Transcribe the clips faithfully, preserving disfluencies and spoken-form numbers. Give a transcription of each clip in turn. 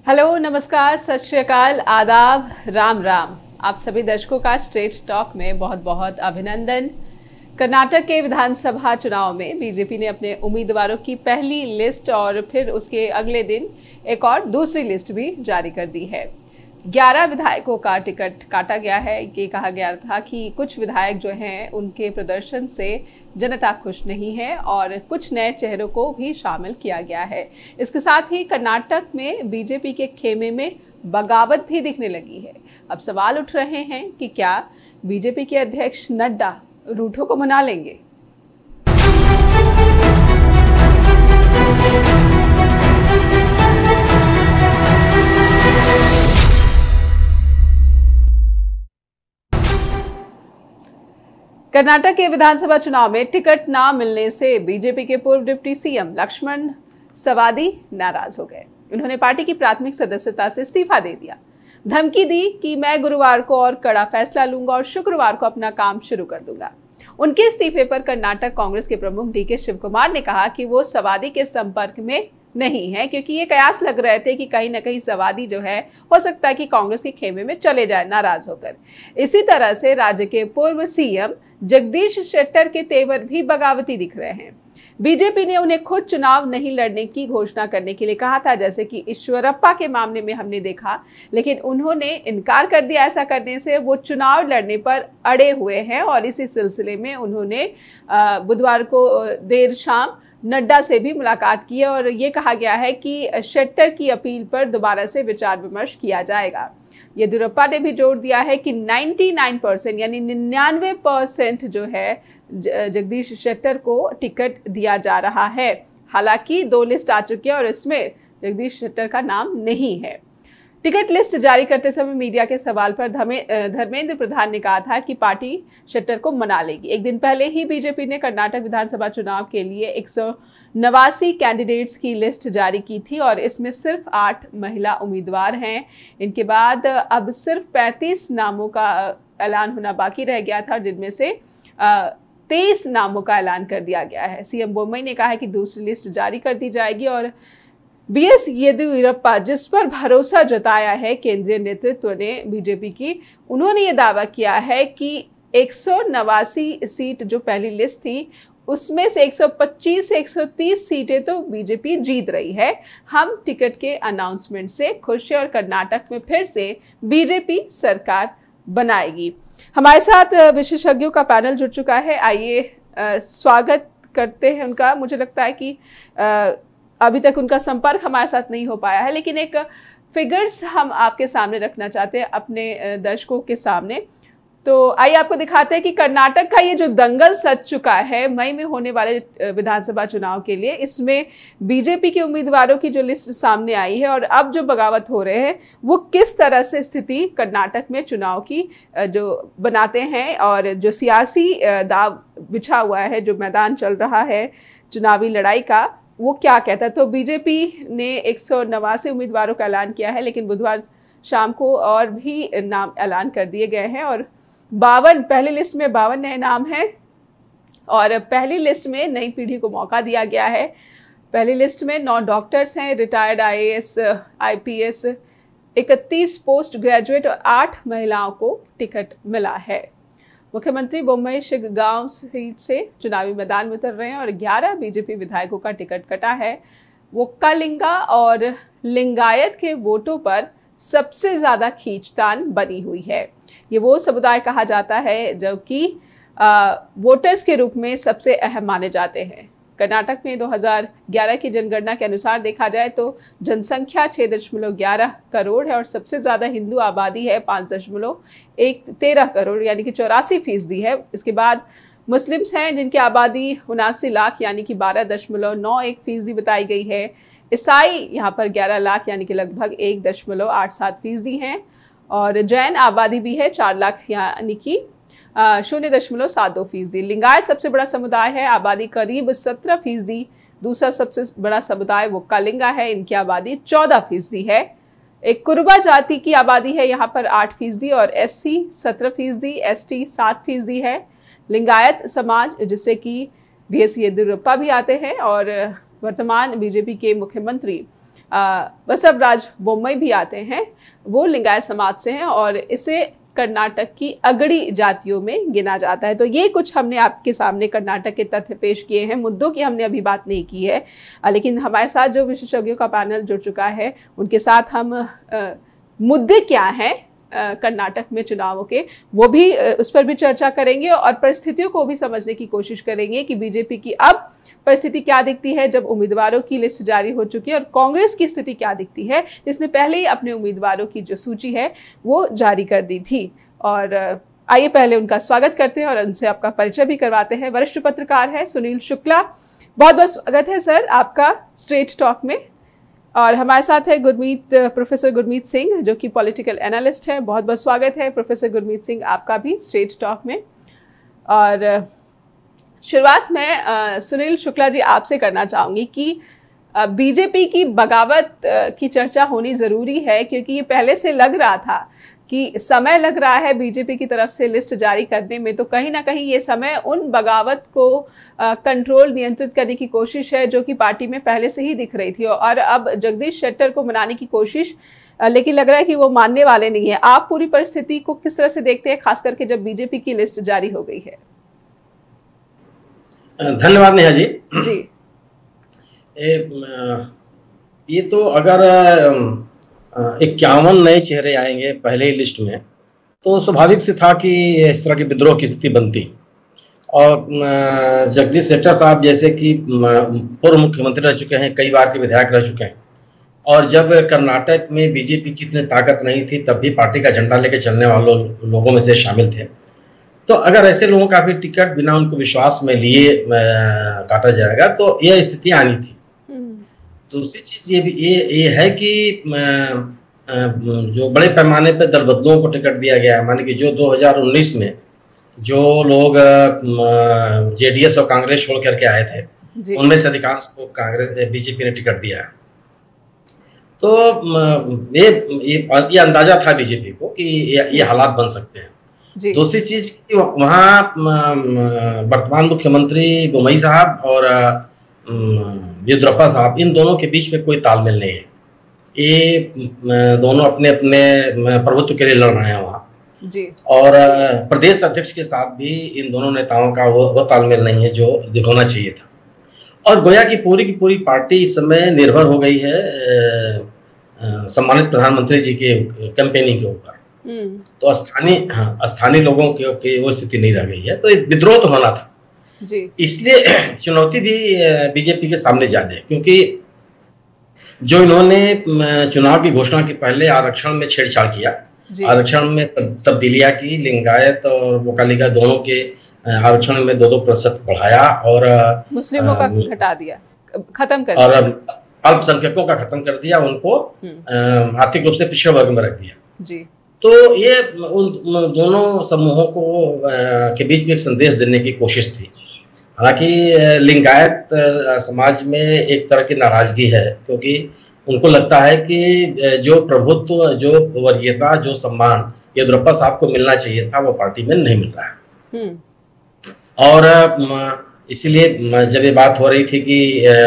Hello, नमस्कार, सत श्री अकाल, आदाब, राम राम। आप सभी दर्शकों का स्ट्रेट टॉक में बहुत बहुत अभिनंदन। कर्नाटक के विधानसभा चुनाव में बीजेपी ने अपने उम्मीदवारों की पहली लिस्ट और फिर उसके अगले दिन एक और दूसरी लिस्ट भी जारी कर दी है। ग्यारह विधायकों का टिकट काटा गया है। ये कहा गया था कि कुछ विधायक जो हैं उनके प्रदर्शन से जनता खुश नहीं है और कुछ नए चेहरों को भी शामिल किया गया है। इसके साथ ही कर्नाटक में बीजेपी के खेमे में बगावत भी दिखने लगी है। अब सवाल उठ रहे हैं कि क्या बीजेपी के अध्यक्ष नड्डा रूठों को मना लेंगे? कर्नाटक के विधानसभा चुनाव में टिकट ना मिलने से बीजेपी के पूर्व डिप्टी सीएम लक्ष्मण सवादी नाराज हो गए। उन्होंने पार्टी की प्राथमिक सदस्यता से इस्तीफा दे दिया। धमकी दी कि मैं गुरुवार को और कड़ा फैसला लूंगा और शुक्रवार को अपना काम शुरू कर दूंगा। उनके इस्तीफे पर कर्नाटक कांग्रेस के प्रमुख डी के शिव कुमार ने कहा कि वो सवादी के संपर्क में नहीं है, क्योंकि ये कयास लग रहे थे कि कहीं ना कहीं सवादी जो है हो सकता है कि कांग्रेस के खेमे में चले जाए नाराज होकर। इसी तरह से राज्य के पूर्व सीएम जगदीश शेट्टर के तेवर भी बगावती दिख रहे हैं। बीजेपी ने उन्हें खुद चुनाव नहीं लड़ने की घोषणा करने के लिए कहा था, जैसे कि ईश्वरप्पा के मामले में हमने देखा, लेकिन उन्होंने इनकार कर दिया ऐसा करने से। वो चुनाव लड़ने पर अड़े हुए हैं और इसी सिलसिले में उन्होंने बुधवार को देर शाम नड्डा से भी मुलाकात की है और ये कहा गया है कि शेट्टर की अपील पर दोबारा से विचार विमर्श किया जाएगा। येदियुरप्पा ने भी जोर दिया है कि निन्यानवे परसेंट यानी निन्यानवे परसेंट जो है जगदीश शेट्टर को टिकट दिया जा रहा है। हालांकि दो लिस्ट आ चुकी है और इसमें जगदीश शेट्टर का नाम नहीं है। टिकट लिस्ट जारी करते समय मीडिया के सवाल पर धर्मेंद्र प्रधान ने कहा था कि पार्टी शेट्टर को मना लेगी। एक दिन पहले ही बीजेपी ने कर्नाटक विधानसभा चुनाव के लिए एक सौ नवासी कैंडिडेट्स की लिस्ट जारी की थी और इसमें सिर्फ आठ महिला उम्मीदवार हैं। इनके बाद अब सिर्फ पैंतीस नामों का ऐलान होना बाकी रह गया था, जिनमें से तेईस नामों का ऐलान कर दिया गया है। सीएम बोम्मई ने कहा है कि दूसरी लिस्ट जारी कर दी जाएगी और बी एस येदियुरप्पा, जिस पर भरोसा जताया है केंद्रीय नेतृत्व ने बीजेपी की, उन्होंने ये दावा किया है कि एक सौ नवासी सीट जो पहली लिस्ट थी उसमें से एक सौ पच्चीस से एक सौ तीस सीटें तो बीजेपी जीत रही है। हम टिकट के अनाउंसमेंट से खुश हैं और कर्नाटक में फिर से बीजेपी सरकार बनाएगी। हमारे साथ विशेषज्ञों का पैनल जुड़ चुका है। आइए स्वागत करते हैं उनका। मुझे लगता है कि आ, अभी तक उनका संपर्क हमारे साथ नहीं हो पाया है, लेकिन एक फिगर्स हम आपके सामने रखना चाहते हैं अपने दर्शकों के सामने। तो आइए आपको दिखाते हैं कि कर्नाटक का ये जो दंगल सज चुका है मई में होने वाले विधानसभा चुनाव के लिए, इसमें बीजेपी के उम्मीदवारों की जो लिस्ट सामने आई है और अब जो बगावत हो रहे हैं वो किस तरह से स्थिति कर्नाटक में चुनाव की जो बनाते हैं और जो सियासी दाव बिछा हुआ है, जो मैदान चल रहा है चुनावी लड़ाई का, वो क्या कहता है। तो बीजेपी ने एक सौ नवासी उम्मीदवारों का ऐलान किया है, लेकिन बुधवार शाम को और भी नाम ऐलान कर दिए गए हैं और बावन पहली लिस्ट में बावन नए नाम हैं और पहली लिस्ट में नई पीढ़ी को मौका दिया गया है। पहली लिस्ट में नौ डॉक्टर्स हैं, retired I A S, I P S, इकतीस पोस्ट ग्रेजुएट और आठ महिलाओं को टिकट मिला है। मुख्यमंत्री बोम्मई शिगांव सीट से चुनावी मैदान में उतर रहे हैं और ग्यारह बीजेपी विधायकों का टिकट कटा है। वो कलिंगा और लिंगायत के वोटों पर सबसे ज्यादा खींचतान बनी हुई है। ये वो समुदाय कहा जाता है जो कि वोटर्स के रूप में सबसे अहम माने जाते हैं। कर्नाटक में दो हज़ार ग्यारह की जनगणना के अनुसार देखा जाए तो जनसंख्या छह दशमलव ग्यारह करोड़ है और सबसे ज्यादा हिंदू आबादी है पाँच दशमलव एक तेरह करोड़ यानी कि चौरासी फीसदी है। इसके बाद मुस्लिम्स हैं जिनकी आबादी उनासी लाख यानी कि बारह दशमलव नौ एक फीसदी बताई गई है। ईसाई यहाँ पर ग्यारह लाख यानी कि लगभग एक दशमलव आठ सात फीसदी हैं और जैन आबादी भी है चार लाख यानी कि शून्य दशमलव सात दो फीसदी। लिंगायत सबसे बड़ा समुदाय है, आबादी करीब सत्रह फीसदी। दूसरा सबसे बड़ा समुदाय वो कलिंगा है, इनकी आबादी चौदह फीसदी है। एक कुरुबा जाति की आबादी है यहाँ पर आठ फीसदी और एस सी सत्रह फीसदी, एस टी सात फीसदी है। लिंगायत समाज जिससे कि बी एस येदियुरप्पा भी आते हैं और वर्तमान बीजेपी के मुख्यमंत्री बसवराज बोम्मई भी आते हैं, वो लिंगायत समाज से हैं और इसे कर्नाटक की अगड़ी जातियों में गिना जाता है। तो ये कुछ हमने आपके सामने कर्नाटक के तथ्य पेश किए हैं। मुद्दों की हमने अभी बात नहीं की है, लेकिन हमारे साथ जो विशेषज्ञों का पैनल जुड़ चुका है उनके साथ हम आ, मुद्दे क्या हैं कर्नाटक में चुनावों के, वो भी उस पर भी चर्चा करेंगे और परिस्थितियों को भी समझने की कोशिश करेंगे कि बीजेपी की अब परिस्थिति क्या दिखती है जब उम्मीदवारों की लिस्ट जारी हो चुकी है, और कांग्रेस की स्थिति क्या दिखती है जिसने पहले ही अपने उम्मीदवारों की जो सूची है वो जारी कर दी थी। और आइए पहले उनका स्वागत करते हैं और उनसे आपका परिचय भी करवाते हैं। वरिष्ठ पत्रकार है सुनील शुक्ला, बहुत बहुत स्वागत है सर आपका स्ट्रेट टॉक में। और हमारे साथ है गुरमीत, प्रोफेसर गुरमीत सिंह जो कि पॉलिटिकल एनालिस्ट है, बहुत बहुत स्वागत है प्रोफेसर गुरमीत सिंह आपका भी स्ट्रेट टॉक में। और शुरुआत में सुनील शुक्ला जी आपसे करना चाहूंगी कि बीजेपी की बगावत की चर्चा होनी जरूरी है, क्योंकि ये पहले से लग रहा था कि समय लग रहा है बीजेपी की तरफ से लिस्ट जारी करने में, तो कहीं ना कहीं ये समय उन बगावत को कंट्रोल नियंत्रित करने की कोशिश है जो कि पार्टी में पहले से ही दिख रही थी, और अब जगदीश शेट्टर को मनाने की कोशिश, लेकिन लग रहा है कि वो मानने वाले नहीं है। आप पूरी परिस्थिति को किस तरह से देखते हैं, खास करके जब बीजेपी की लिस्ट जारी हो गई है? धन्यवाद नेहा जी। जी ए, ये तो अगर इक्यावन नए चेहरे आएंगे पहले ही लिस्ट में तो स्वाभाविक से था कि इस तरह की विद्रोह की स्थिति बनती। और जगदीश शेट्टर साहब जैसे कि पूर्व मुख्यमंत्री रह चुके हैं, कई बार के विधायक रह चुके हैं, और जब कर्नाटक में बीजेपी की इतनी ताकत नहीं थी तब भी पार्टी का झंडा लेके चलने वालों लोगों में से शामिल थे। तो अगर ऐसे लोगों का भी टिकट बिना उनको विश्वास में लिए काटा जाएगा तो यह स्थिति आनी थी। दूसरी चीज ये भी ये ये है कि जो बड़े पैमाने पर दल बदलुओं को टिकट दिया गया है, माने कि जो दो हज़ार उन्नीस में जो लोग जेडीएस और कांग्रेस छोड़ करके आए थे उनमें से अधिकांश को कांग्रेस बीजेपी ने टिकट दिया है। तो ये ये, ये अंदाजा था बीजेपी को कि ये, ये हालात बन सकते हैं। दूसरी चीज कि वहाँ वर्तमान मुख्यमंत्री बोम्मई साहब और येदियुरप्पा साहब, इन दोनों के बीच में कोई तालमेल नहीं है। ये दोनों अपने अपने प्रभुत्व के लिए लड़ रहे हैं वहाँ जी। और प्रदेश अध्यक्ष के साथ भी इन दोनों नेताओं का वो, वो तालमेल नहीं है जो दिखाना चाहिए था। और गोया की पूरी की पूरी पार्टी इस समय निर्भर हो गई है सम्मानित प्रधानमंत्री जी के कैंपेनिंग के ऊपर। तो स्थानीय हाँ स्थानीय लोगों की, की वो स्थिति नहीं रह गई है, तो विद्रोह तो होना था जी। इसलिए चुनौती भी बीजेपी के सामने ज्यादा है, क्योंकि जो इन्होंने चुनाव की घोषणा के पहले आरक्षण में छेड़छाड़ किया, आरक्षण में तब्दीलियां की, लिंगायत और वोकालिका दोनों के आरक्षण में दो दो प्रतिशत बढ़ाया और मुस्लिमों का घटा दिया, खत्म कर दिया, और अल्पसंख्यकों का खत्म कर दिया, उनको आर्थिक रूप से पिछड़े वर्ग में रख दिया जी। तो ये उन दोनों समूहों को के बीच में एक संदेश देने की कोशिश थी। हालांकि लिंगायत समाज में एक तरह की नाराजगी है, क्योंकि उनको लगता है कि जो प्रभुत्व, जो वरीयता, जो सम्मान येदियुरप्पा साहब को मिलना चाहिए था वो पार्टी में नहीं मिल रहा है। और इसीलिए जब ये बात हो रही थी कि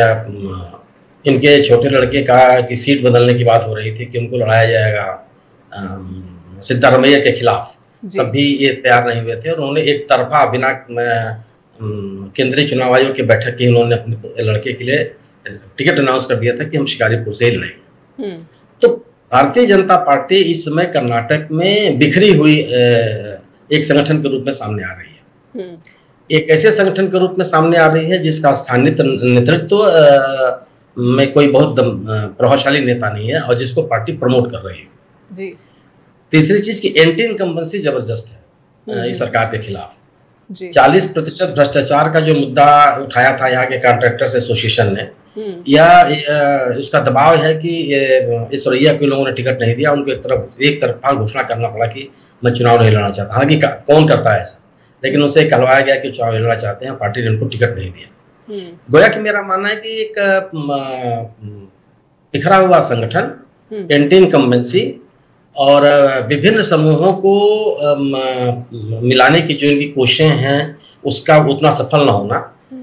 इनके छोटे लड़के का की सीट बदलने की बात हो रही थी कि उनको लड़ाया जाएगा सिद्धारमैया के खिलाफ, तब भी ये तैयार नहीं हुए थे और उन्होंने एक तरफा बिना केंद्रीय चुनाव आयोग की बैठक की उन्होंने अपने लड़के के लिए टिकट अनाउंस कर दिया था कि हम शिकारीपुर से ही लड़ेंगे। तो भारतीय जनता पार्टी इस समय कर्नाटक में बिखरी हुई एक संगठन के रूप में सामने आ रही है। एक ऐसे संगठन के रूप में सामने आ रही है जिसका स्थानीय नेतृत्व में कोई बहुत प्रभावशाली नेता नहीं है और जिसको पार्टी प्रमोट कर रही है जी। तीसरी चीज की एंटी इनकम्बेंसी जबरदस्त है इस सरकार के खिलाफ। चालीस प्रतिशत भ्रष्टाचार का जो मुद्दा उठाया था यहाँ के कॉन्ट्रैक्टर्स एसोसिएशन ने, या उसका दबाव है कि इस रैया के लोगों ने टिकट नहीं दिया, उनको एक तरफ एक तरफा घोषणा करना पड़ा कि मैं चुनाव नहीं लड़ना चाहता। हालांकि कौन करता है ऐसा, लेकिन उसे कहलवाया गया कि चुनाव लड़ना चाहते हैं, पार्टी ने उनको टिकट नहीं दिया। गोया कि मेरा मानना है कि एक बिखरा हुआ संगठन, एंटी इनकम्बेंसी और विभिन्न समूहों को मिलाने की जो इनकी कोशिशें हैं उसका उतना सफल ना होना,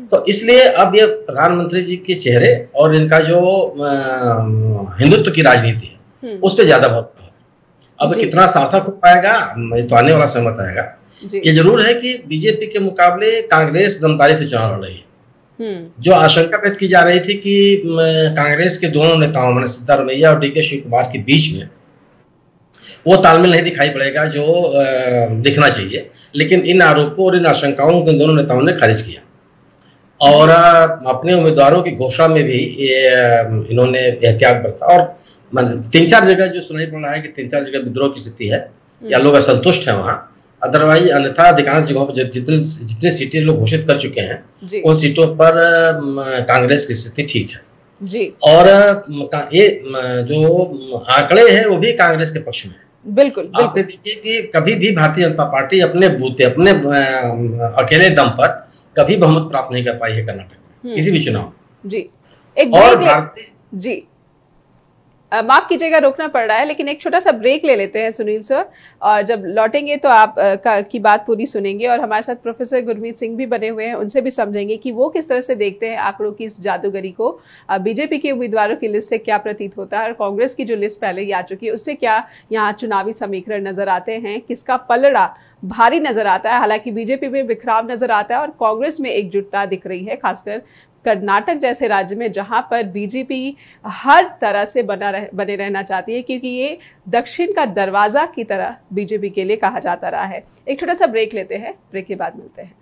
तो इसलिए अब ये प्रधानमंत्री जी के चेहरे और इनका जो हिंदुत्व की राजनीति है उस पर ज्यादा भरोसा है। अब कितना सार्थक हो पाएगा तो आने वाला समय बताएगा। ये जरूर है कि बीजेपी के मुकाबले कांग्रेस दमदारी से चुनाव लड़ रही है। जो आशंका व्यक्त की जा रही थी कि कांग्रेस के दोनों नेताओं मैंने सिद्धारमैया और डी के शिव कुमार के बीच में वो तालमेल नहीं दिखाई पड़ेगा जो दिखना चाहिए, लेकिन इन आरोपों और इन आशंकाओं को इन दोनों नेताओं ने खारिज किया और अपने उम्मीदवारों की घोषणा में भी इन्होंने एहतियात बरता। और तीन चार जगह जो सुनाई पड़ रहा है कि तीन चार जगह विद्रोह की स्थिति है या लोग असंतुष्ट हैं वहां, अदरवाइज अन्यथा अधिकांश जगहों पर जितनी जितनी सीटें लोग घोषित कर चुके हैं उन सीटों पर कांग्रेस की स्थिति ठीक है जी। और ये जो आंकड़े हैं वो भी कांग्रेस के पक्ष में है। बिल्कुल, आप देखिए कि कभी भी भारतीय जनता पार्टी अपने बूते अपने अकेले दम पर कभी बहुमत प्राप्त नहीं कर पाई है कर्नाटक में किसी भी चुनाव जी। एक और भारतीय जी माफ कीजिएगा रोकना पड़ रहा है, लेकिन एक छोटा सा ब्रेक ले लेते हैं सुनील सर, और जब लौटेंगे तो आप आ, का, की बात पूरी सुनेंगे और हमारे साथ प्रोफेसर गुरमीत सिंह भी बने हुए हैं, उनसे भी समझेंगे कि वो किस तरह से देखते हैं आंकड़ों की इस जादूगरी को। बीजेपी के उम्मीदवारों की लिस्ट से क्या प्रतीत होता है और कांग्रेस की जो लिस्ट पहले ही आ चुकी है उससे क्या यहाँ चुनावी समीकरण नजर आते हैं, किसका पलड़ा भारी नजर आता है। हालांकि बीजेपी में बिखराव नजर आता है और कांग्रेस में एकजुटता दिख रही है, खासकर कर्नाटक जैसे राज्य में जहां पर बीजेपी हर तरह से बना रह, बने रहना चाहती है, क्योंकि ये दक्षिण का दरवाजा की तरह बीजेपी के लिए कहा जाता रहा है। एक छोटा सा ब्रेक लेते हैं, ब्रेक के बाद मिलते हैं।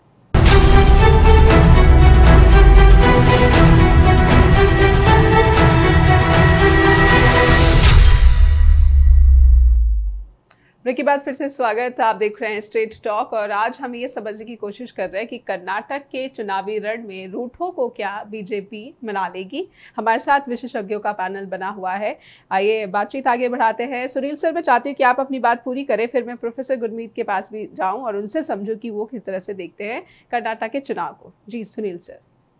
ब्रेक के बाद फिर से स्वागत। आप देख रहे हैं स्ट्रेट टॉक और आज हम ये समझने की कोशिश कर रहे हैं कि कर्नाटक के चुनावी रण में रूठों को क्या बीजेपी मना लेगी। हमारे साथ विशेषज्ञों का पैनल बना हुआ है, आइए बातचीत आगे बढ़ाते हैं। सुनील सर, मैं चाहती हूँ कि आप अपनी बात पूरी करें, फिर मैं प्रोफेसर गुरमीत के पास भी जाऊँ और उनसे समझूँ कि वो किस तरह से देखते हैं कर्नाटक के चुनाव को। जी सुनील सर।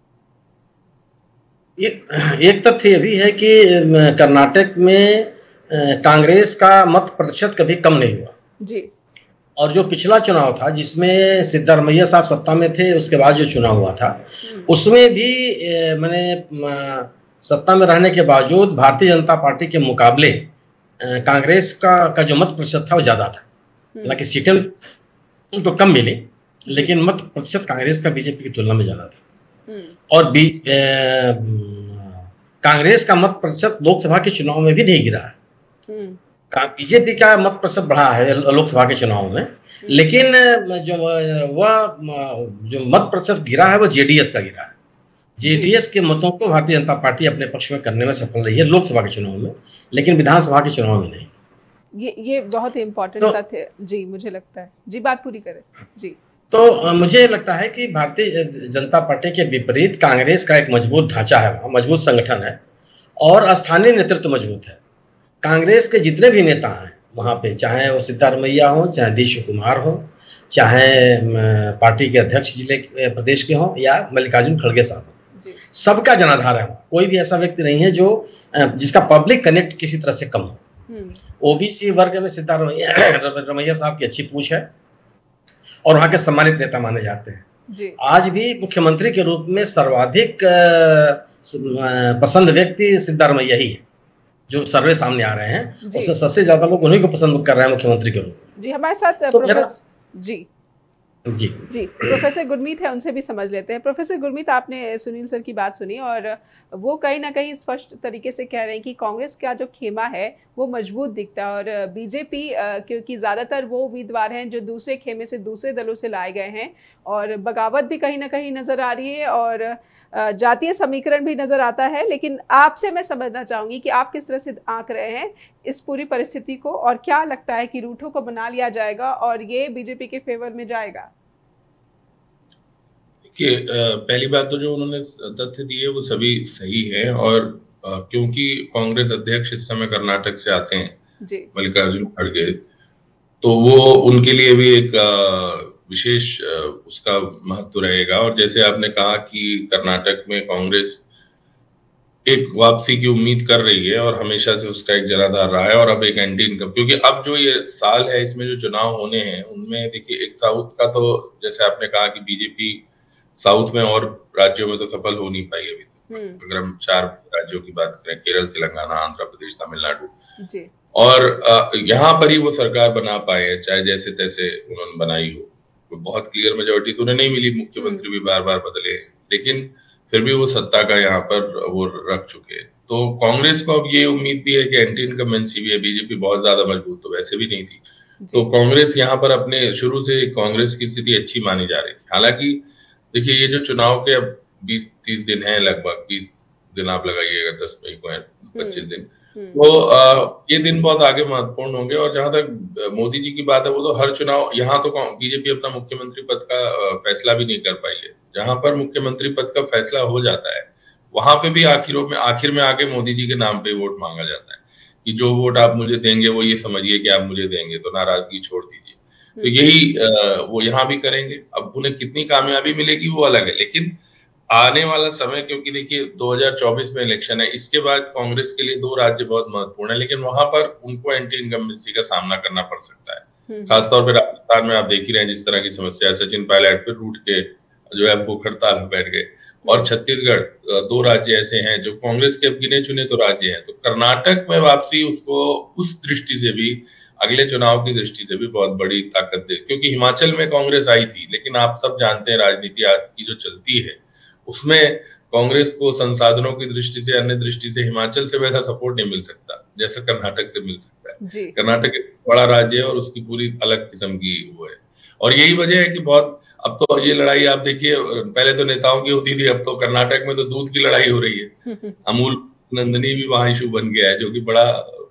एक एक तथ्य ये भी है कि कर्नाटक में कांग्रेस का मत प्रतिशत कभी कम नहीं हुआ जी। और जो पिछला चुनाव था जिसमें सिद्धारमैया साहब सत्ता में थे, उसके बाद जो चुनाव हुआ था उसमें भी मैंने सत्ता में रहने के बावजूद भारतीय जनता पार्टी के मुकाबले कांग्रेस का का जो मत प्रतिशत था वो ज्यादा था। हालांकि सीटें तो कम मिली लेकिन मत प्रतिशत कांग्रेस का बीजेपी की तुलना में ज्यादा था। और बी कांग्रेस का मत प्रतिशत लोकसभा के चुनाव में भी नहीं गिरा है। बीजेपी का मत प्रतिशत बढ़ा है लोकसभा के चुनाव में, लेकिन जो वह जो मत प्रतिशत गिरा है वो जेडीएस का गिरा है। जेडीएस के मतों को भारतीय जनता पार्टी अपने पक्ष में करने में सफल रही है लोकसभा के चुनाव में, लेकिन विधानसभा के चुनाव में नहीं। ये ये बहुत ही इम्पोर्टेंट तो, तथ्य जी मुझे लगता है। जी बात पूरी करें जी। तो मुझे लगता है कि भारतीय जनता पार्टी के विपरीत कांग्रेस का एक मजबूत ढांचा है, मजबूत संगठन है और स्थानीय नेतृत्व मजबूत है। कांग्रेस के जितने भी नेता हैं वहां पे, चाहे वो सिद्धारमैया हो, चाहे डी शिव कुमार हो, चाहे पार्टी के अध्यक्ष जिले प्रदेश के हों या मल्लिकार्जुन खड़गे साहब हो, सबका जनाधार है। कोई भी ऐसा व्यक्ति नहीं है जो जिसका पब्लिक कनेक्ट किसी तरह से कम हो। ओबीसी वर्ग में सिद्धारमैया साहब की अच्छी पूछ है और वहां के सम्मानित नेता माने जाते हैं जी। आज भी मुख्यमंत्री के रूप में सर्वाधिक पसंद व्यक्ति सिद्धारमैया ही है। जो सर्वे सामने आ रहे हैं उसमें सबसे ज्यादा लोग उन्हीं को पसंद कर रहे हैं मुख्यमंत्री के रूप में। जी हमारे साथ तो प्रोफेसर जी जी जी प्रोफेसर गुरमीत है, उनसे भी समझ लेते हैं। प्रोफेसर गुरमीत, आपने सुनील सर की बात सुनी और वो कहीं ना कहीं स्पष्ट तरीके से कह रहे हैं कि कांग्रेस का जो खेमा है वो मजबूत दिखता है और बीजेपी क्योंकि ज़्यादातर वो उम्मीदवार हैं जो दूसरे खेमे से दूसरे दलों से लाए गए हैं और बगावत भी कहीं ना कहीं नज़र आ रही है और जातीय समीकरण भी नज़र आता है। लेकिन आपसे मैं समझना चाहूँगी कि आप किस तरह से आंक रहे हैं इस पूरी परिस्थिति को और क्या लगता है कि रूठों को बना लिया जाएगा और ये बीजेपी के फेवर में जाएगा? कि पहली बात तो जो उन्होंने तथ्य दिए वो सभी सही है और क्योंकि कांग्रेस अध्यक्ष इस समय कर्नाटक से आते हैं मल्लिकार्जुन खड़गे, तो वो उनके लिए भी एक विशेष उसका महत्व रहेगा। और जैसे आपने कहा कि कर्नाटक में कांग्रेस एक वापसी की उम्मीद कर रही है और हमेशा से उसका एक जनाधार रहा है और अब एक एंटी इनकम, क्योंकि अब जो ये साल है इसमें जो चुनाव होने हैं उनमें देखिए एक साउथ का तो जैसे आपने कहा कि बीजेपी साउथ में और राज्यों में तो सफल हो नहीं पाई अभी तक। अगर हम चार राज्यों की बात करें, केरल, तेलंगाना, आंध्र प्रदेश, तमिलनाडु, और यहाँ पर ही वो सरकार बना पाए हैं, चाहे जैसे तैसे उन्होंने बनाई हो। बहुत क्लियर मेजोरिटी तो उन्हें नहीं मिली, मुख्यमंत्री भी बार बार बदले, लेकिन फिर भी वो सत्ता का यहाँ पर वो रख चुके हैं। तो कांग्रेस को अब ये उम्मीद भी है कि एंटी इनकम्बेंसी भी है, बीजेपी बहुत ज्यादा मजबूत तो वैसे भी नहीं थी, तो कांग्रेस यहाँ पर अपने शुरू से कांग्रेस की स्थिति अच्छी मानी जा रही थी। हालांकि देखिए, ये जो चुनाव के अब बीस तीस दिन है, लगभग बीस दिन आप लगाइएगा, दस मई को है, पच्चीस दिन, तो आ, ये दिन बहुत आगे महत्वपूर्ण होंगे। और जहां तक मोदी जी की बात है, वो तो हर चुनाव, यहाँ तो बीजेपी अपना मुख्यमंत्री पद का फैसला भी नहीं कर पाई है। जहां पर मुख्यमंत्री पद का फैसला हो जाता है, वहां पे भी आखिरों में आखिर में आके मोदी जी के नाम पे वोट मांगा जाता है कि जो वोट आप मुझे देंगे वो ये समझिए कि आप मुझे देंगे, तो नाराजगी छोड़ दीजिए। तो यही आ, वो यहाँ भी करेंगे। अब उन्हें कितनी कामयाबी मिलेगी वो अलग है, लेकिन आने वाला समय, क्योंकि देखिए दो हज़ार चौबीस में इलेक्शन है, इसके बाद कांग्रेस के लिए दो राज्य बहुत महत्वपूर्ण है, लेकिन वहां पर उनको एंटी इनकम्बेंसी का सामना करना पड़ सकता है। खासतौर पर राजस्थान में आप देख ही रहे हैं जिस तरह की समस्या है, सचिन पायलट फिर रूट के जो है भूख हड़ताल में बैठ गए, और छत्तीसगढ़, दो राज्य ऐसे हैं जो कांग्रेस के गिने चुने तो राज्य हैं। तो कर्नाटक में वापसी उसको उस दृष्टि से भी, अगले चुनाव की दृष्टि से भी बहुत बड़ी ताकत दे, क्योंकि हिमाचल में कांग्रेस आई थी, लेकिन आप सब जानते हैं राजनीति आज की जो चलती है उसमें कांग्रेस को संसाधनों की दृष्टि से, अन्य दृष्टि से हिमाचल से वैसा सपोर्ट नहीं मिल सकता जैसा कर्नाटक से मिल सकता है। कर्नाटक एक बड़ा राज्य है और उसकी पूरी अलग किस्म की वो है, और यही वजह है कि बहुत, अब तो ये लड़ाई आप देखिए, पहले तो नेताओं की होती थी, अब तो कर्नाटक में तो दूध की लड़ाई हो रही है। अमूल नंदनी भी वहां इशू बन गया है, जो कि बड़ा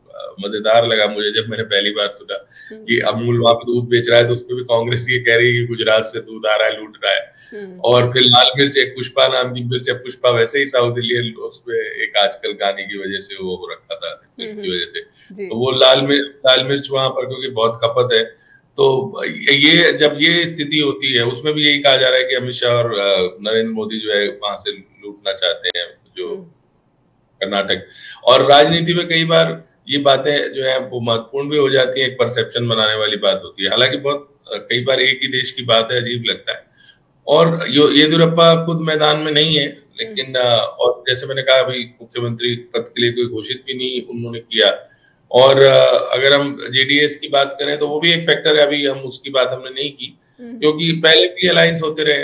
मजेदार लगा मुझे जब मैंने पहली बार सुना कि अमूल वहां पे दूध बेच रहा है, तो उसपे भी कांग्रेस ये कह रही है कि गुजरात से दूध आ रहा है, लूट रहा है। और फिर लाल मिर्च, एक पुष्पा नाम की मिर्च है, पुष्पा वैसे ही साउथ इंडियन, उसमें एक आजकल गाने की वजह से वो हो रखा था की वजह से, तो वो लाल मिर्च लाल मिर्च वहां पर क्योंकि बहुत खपत है। तो ये जब ये स्थिति होती है, उसमें भी यही कहा जा रहा है कि अमित शाह और नरेंद्र मोदी जो है वहां से लूटना चाहते हैं जो कर्नाटक। और राजनीति में कई बार ये बातें जो है वो महत्वपूर्ण भी हो जाती है, एक परसेप्शन बनाने वाली बात होती है। हालांकि बहुत कई बार एक ही देश की बात है, अजीब लगता है। और येदियुरप्पा खुद मैदान में नहीं है, लेकिन और जैसे मैंने कहा, अभी मुख्यमंत्री पद के लिए कोई घोषित भी नहीं उन्होंने किया। और अगर हम जेडीएस की बात करें तो वो भी एक फैक्टर है, अभी हम उसकी बात हमने नहीं की, क्योंकि पहले भी अलायंस होते रहे।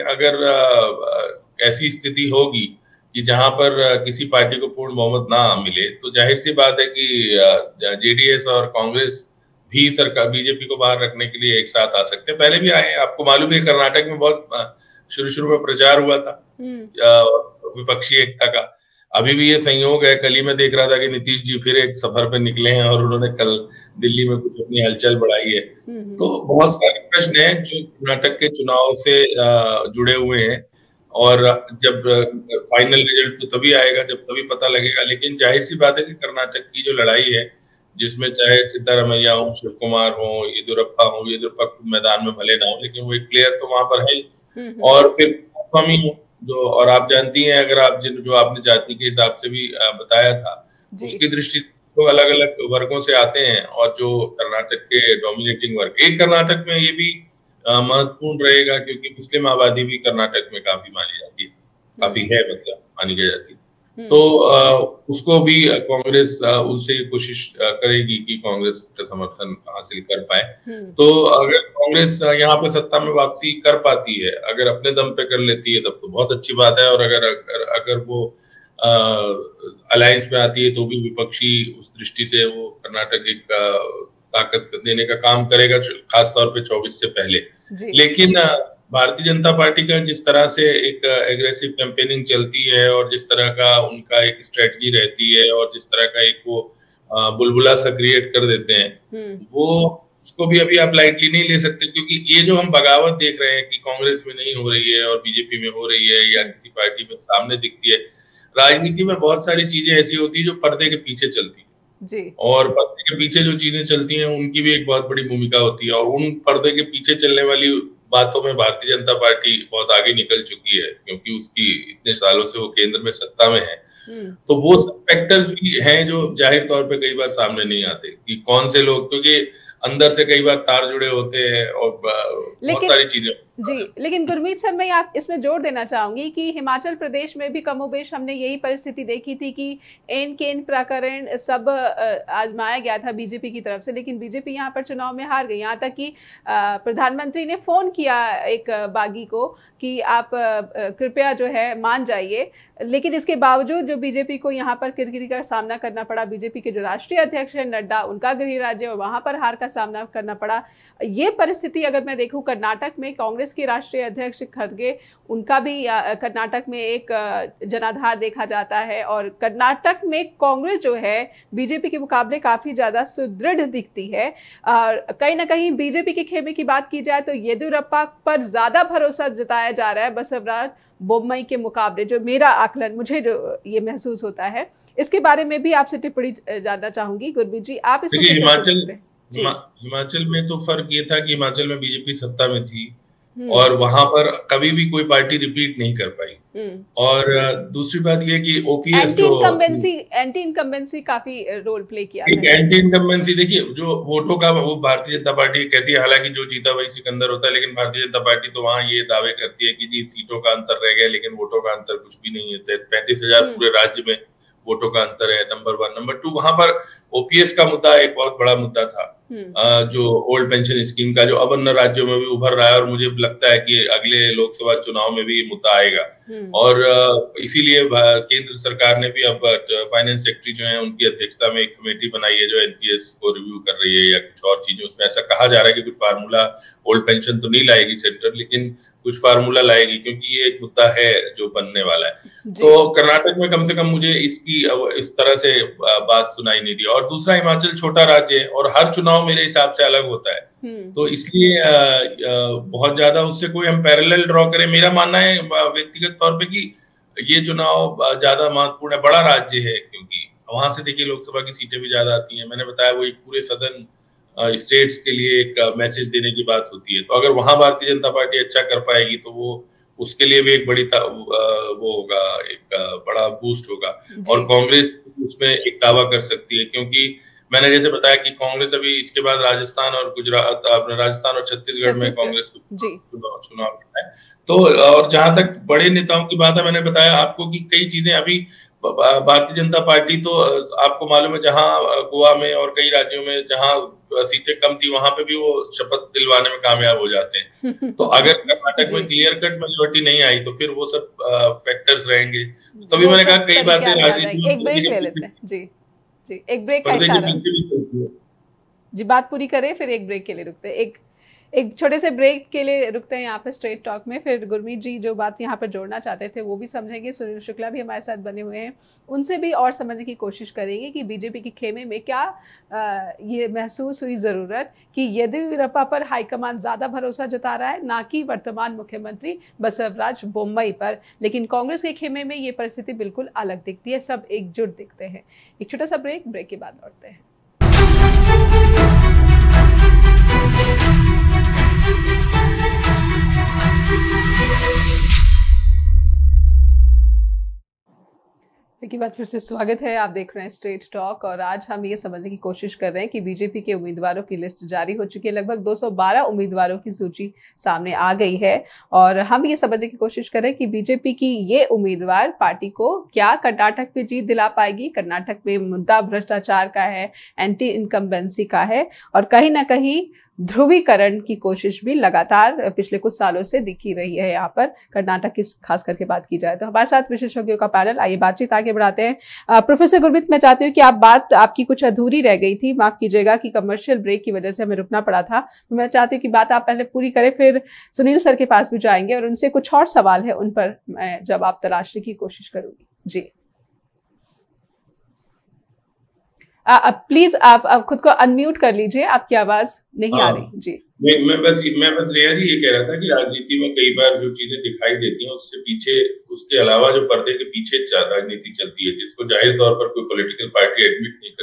अगर ऐसी स्थिति होगी कि जहां पर किसी पार्टी को पूर्ण बहुमत ना मिले, तो जाहिर सी बात है कि जेडीएस और कांग्रेस भी सरकार बीजेपी को बाहर रखने के लिए एक साथ आ सकते हैं। पहले भी आए, आपको मालूम है कर्नाटक में बहुत शुरू शुरू में प्रचार हुआ था विपक्षी एकता का। अभी भी ये संयोग है, कल ही मैं देख रहा था कि नीतीश जी फिर एक सफर पे निकले हैं और उन्होंने कल दिल्ली में कुछ अपनी हलचल बढ़ाई है। तो बहुत सारे प्रश्न हैं जो कर्नाटक के चुनाव से जुड़े हुए हैं, और जब फाइनल रिजल्ट तो तभी आएगा जब तभी पता लगेगा। लेकिन जाहिर सी बात है कि कर्नाटक की जो लड़ाई है, जिसमें चाहे सिद्धारमैया हो, शिव कुमार हो, येदियुरप्पा हो, येदियुरप्पा मैदान में भले ना हो, लेकिन वो एक प्लेयर तो वहां पर है। और फिर स्वामी हो जो, और आप जानती हैं, अगर आप जिन जो आपने जाति के हिसाब से भी बताया था, उसकी दृष्टि से तो अलग अलग वर्गों से आते हैं, और जो कर्नाटक के डोमिनेटिंग वर्ग, एक कर्नाटक में ये भी महत्वपूर्ण रहेगा क्योंकि मुस्लिम आबादी भी कर्नाटक में काफी मानी जाती है, काफी है, मतलब मानी जाती है। तो आ, उसको भी कांग्रेस उससे कोशिश करेगी कि कांग्रेस का समर्थन हासिल कर पाए। तो अगर कांग्रेस यहाँ पे सत्ता में वापसी कर पाती है, अगर अपने दम पे कर लेती है, तब तो बहुत अच्छी बात है। और अगर अगर, अगर वो अलायंस में आती है तो भी विपक्षी उस दृष्टि से वो कर्नाटक एक ताकत देने का काम करेगा, खासतौर पे चौबीस से पहले। लेकिन भारतीय जनता पार्टी का जिस तरह से एक एग्रेसिव कैंपेनिंग चलती है, और जिस तरह का उनका एक स्ट्रेटजी रहती है, और जिस तरह का एक वो बुलबुला सा क्रिएट कर देते हैं, वो उसको भी अभी आप लाइटली नहीं ले सकते। क्योंकि ये जो हम बगावत देख रहे हैं कि कांग्रेस में नहीं हो रही है और बीजेपी में हो रही है, या किसी पार्टी में सामने दिखती है, राजनीति में बहुत सारी चीजें ऐसी होती है जो पर्दे के पीछे चलती है जी। और पर्दे के पीछे जो चीजें चलती हैं उनकी भी एक बहुत बड़ी भूमिका होती है, और उन पर्दे के पीछे चलने वाली बातों में भारतीय जनता पार्टी बहुत आगे निकल चुकी है, क्योंकि उसकी इतने सालों से वो केंद्र में सत्ता में है। तो वो सब फैक्टर्स भी हैं जो जाहिर तौर पे कई बार सामने नहीं आते कि कौन से लोग, क्योंकि अंदर से कई बार तार जुड़े होते हैं और बहुत सारी चीजें। जी, लेकिन गुरमीत सर, मैं आप इसमें जोर देना चाहूंगी कि हिमाचल प्रदेश में भी कमोबेश हमने यही परिस्थिति देखी थी कि एन केन प्रकरण सब आजमाया गया था बीजेपी की तरफ से, लेकिन बीजेपी यहाँ पर चुनाव में हार गई। यहाँ तक कि प्रधानमंत्री ने फोन किया एक बागी को कि आप कृपया जो है मान जाइए, लेकिन इसके बावजूद जो बीजेपी को यहाँ पर किरकिरी का सामना करना पड़ा, बीजेपी के जो राष्ट्रीय अध्यक्ष हैं नड्डा, उनका गृह राज्य और वहाँ पर हार का सामना करना पड़ा। ये परिस्थिति अगर मैं देखूँ कर्नाटक में, कांग्रेस के राष्ट्रीय अध्यक्ष खड़गे, उनका भी कर्नाटक में एक जनाधार देखा जाता है, और कर्नाटक में कांग्रेस जो है बीजेपी के मुकाबले काफ़ी ज़्यादा सुदृढ़ दिखती है। और कहीं ना कहीं बीजेपी के खेमे की बात की जाए तो येदियुरप्पा पर ज़्यादा भरोसा जताया जा रहा है बसवराज बोम्मई के मुकाबले, जो मेरा आकलन, मुझे जो ये महसूस होता है। इसके बारे में भी आपसे टिप्पणी जानना चाहूंगी गुरमीत जी, आप इसको कैसे हिमाचल हिमा, हिमाचल में तो फर्क ये था कि हिमाचल में बीजेपी सत्ता में थी और वहां पर कभी भी कोई पार्टी रिपीट नहीं कर पाई। और दूसरी बात ये कि OPS anti incumbency anti incumbency काफी रोल प्ले किया है। एंटी इनकम्बेंसी देखिए, जो वोटों का वो भारतीय जनता पार्टी कहती है, हालांकि जो जीता वही सिकंदर होता है, लेकिन भारतीय जनता पार्टी तो वहां ये दावे करती है कि जी सीटों का अंतर रह गया, लेकिन वोटों का अंतर कुछ भी नहीं है। पैंतीस हजार पूरे राज्य में वोटों का अंतर है, नंबर वन। नंबर टू, वहां पर ओपीएस का मुद्दा एक बहुत बड़ा मुद्दा था, जो ओल्ड पेंशन स्कीम का, जो अब अन्य राज्यों में भी उभर रहा है, और मुझे लगता है कि अगले लोकसभा चुनाव में भी ये मुद्दा आएगा। और इसीलिए केंद्र सरकार ने भी अब फाइनेंस सेक्रेटरी जो है उनकी अध्यक्षता में एक कमेटी बनाई है जो एनपीएस को रिव्यू कर रही है, या कुछ और चीजें। उसमें ऐसा कहा जा रहा है कि कुछ फार्मूला, ओल्ड पेंशन तो नहीं लाएगी सेंटर, लेकिन कुछ फार्मूला लाएगी, क्योंकि ये एक मुद्दा है जो बनने वाला है। तो कर्नाटक में कम से कम मुझे इसकी इस तरह से बात सुनाई नहीं दी। और दूसरा, हिमाचल छोटा राज्य है और हर चुनाव मेरे हिसाब से अलग होता है, तो इसलिए बहुत ज्यादा उससे कोई हम पैरेलल ड्रॉ करें, मेरा मानना है व्यक्तिगत तौर पे कि ये चुनाव ज्यादा महत्वपूर्ण है। बड़ा राज्य है, क्योंकि वहां से देखिए लोकसभा की सीटें भी ज्यादा आती हैं। मैंने बताया वो एक पूरे सदन स्टेट्स के लिए एक मैसेज देने की बात होती है। तो अगर वहां भारतीय जनता पार्टी अच्छा कर पाएगी तो वो उसके लिए भी एक बड़ी वो होगा, एक बड़ा बूस्ट होगा। और कांग्रेस उसमें एक दावा कर सकती है, क्योंकि मैंने जैसे बताया कि कांग्रेस अभी इसके बाद राजस्थान और गुजरात, राजस्थान और छत्तीसगढ़ में कांग्रेस चुनाव है। तो और जहां तक बड़े नेताओं की बात है, मैंने बताया आपको कि कई चीजें अभी भारतीय जनता पार्टी तो आपको मालूम है, जहां गोवा में और कई राज्यों में जहां सीटें कम थी वहां पे भी वो शपथ दिलवाने में कामयाब हो जाते हैं। तो अगर कर्नाटक में क्लियर कट मेजोरिटी नहीं आई तो फिर वो सब फैक्टर्स रहेंगे। तभी मैंने कहा कई बातें राजनीति एक ब्रेक ले लेते हैं। जी जी, एक ब्रेक का इशारा। जी, बात पूरी करें फिर एक ब्रेक के लिए रुकते हैं। एक एक छोटे से ब्रेक के लिए रुकते हैं यहाँ पे स्ट्रेट टॉक में। फिर गुरमीत जी जो बात यहाँ पर जोड़ना चाहते थे वो भी समझेंगे, सुनील शुक्ला भी हमारे साथ बने हुए हैं, उनसे भी और समझने की कोशिश करेंगे कि बीजेपी के खेमे में क्या आ, ये महसूस हुई ज़रूरत कि येदियुरप्पा पर हाईकमान ज़्यादा भरोसा जता रहा है, ना कि वर्तमान मुख्यमंत्री बसवराज बोम्मई पर। लेकिन कांग्रेस के खेमे में ये परिस्थिति बिल्कुल अलग दिखती है, सब एकजुट दिखते हैं। एक छोटा सा ब्रेक, ब्रेक के बाद लौटते हैं। की बात फिर से स्वागत है, आप देख रहे हैं स्ट्रेट टॉक। और आज हम ये समझने की कोशिश कर रहे हैं कि बीजेपी के उम्मीदवारों की लिस्ट जारी हो चुकी है। लगभग दो सौ बारह उम्मीदवारों की सूची सामने आ गई है और हम ये समझने की कोशिश कर रहे हैं कि बीजेपी की ये उम्मीदवार पार्टी को क्या कर्नाटक में जीत दिला पाएगी। कर्नाटक में मुद्दा भ्रष्टाचार का है, एंटी इनकम्बेंसी का है और कहीं ना कहीं ध्रुवीकरण की कोशिश भी लगातार पिछले कुछ सालों से दिखी रही है यहाँ पर कर्नाटक की खास करके बात की जाए तो। हमारे साथ विशेषज्ञों का पैनल, आइए बातचीत आगे बढ़ाते हैं। प्रोफेसर गुरमीत, मैं चाहती हूँ कि आप बात आपकी कुछ अधूरी रह गई थी, माफ कीजिएगा कि कमर्शियल ब्रेक की वजह से हमें रुकना पड़ा था। तो मैं चाहती हूँ कि बात आप पहले पूरी करें, फिर सुनील सर के पास भी जाएंगे और उनसे कुछ और सवाल है उन पर मैं जवाब तलाशने की कोशिश करूंगी। जी प्लीज आप, आप खुद को अनम्यूट कर लीजिए, आपकी आवाज नहीं आ रही। जी मैं, मैं बस मैं बस रिया जी ये कह रहा था कि राजनीति में कई बार जो चीजें दिखाई देती हैं उससे पीछे, उसके अलावा जो पर्दे के पीछे राजनीति चलती है, जिसको जाहिर तौर पर कोई पॉलिटिकल पार्टी एडमिट नहीं करती,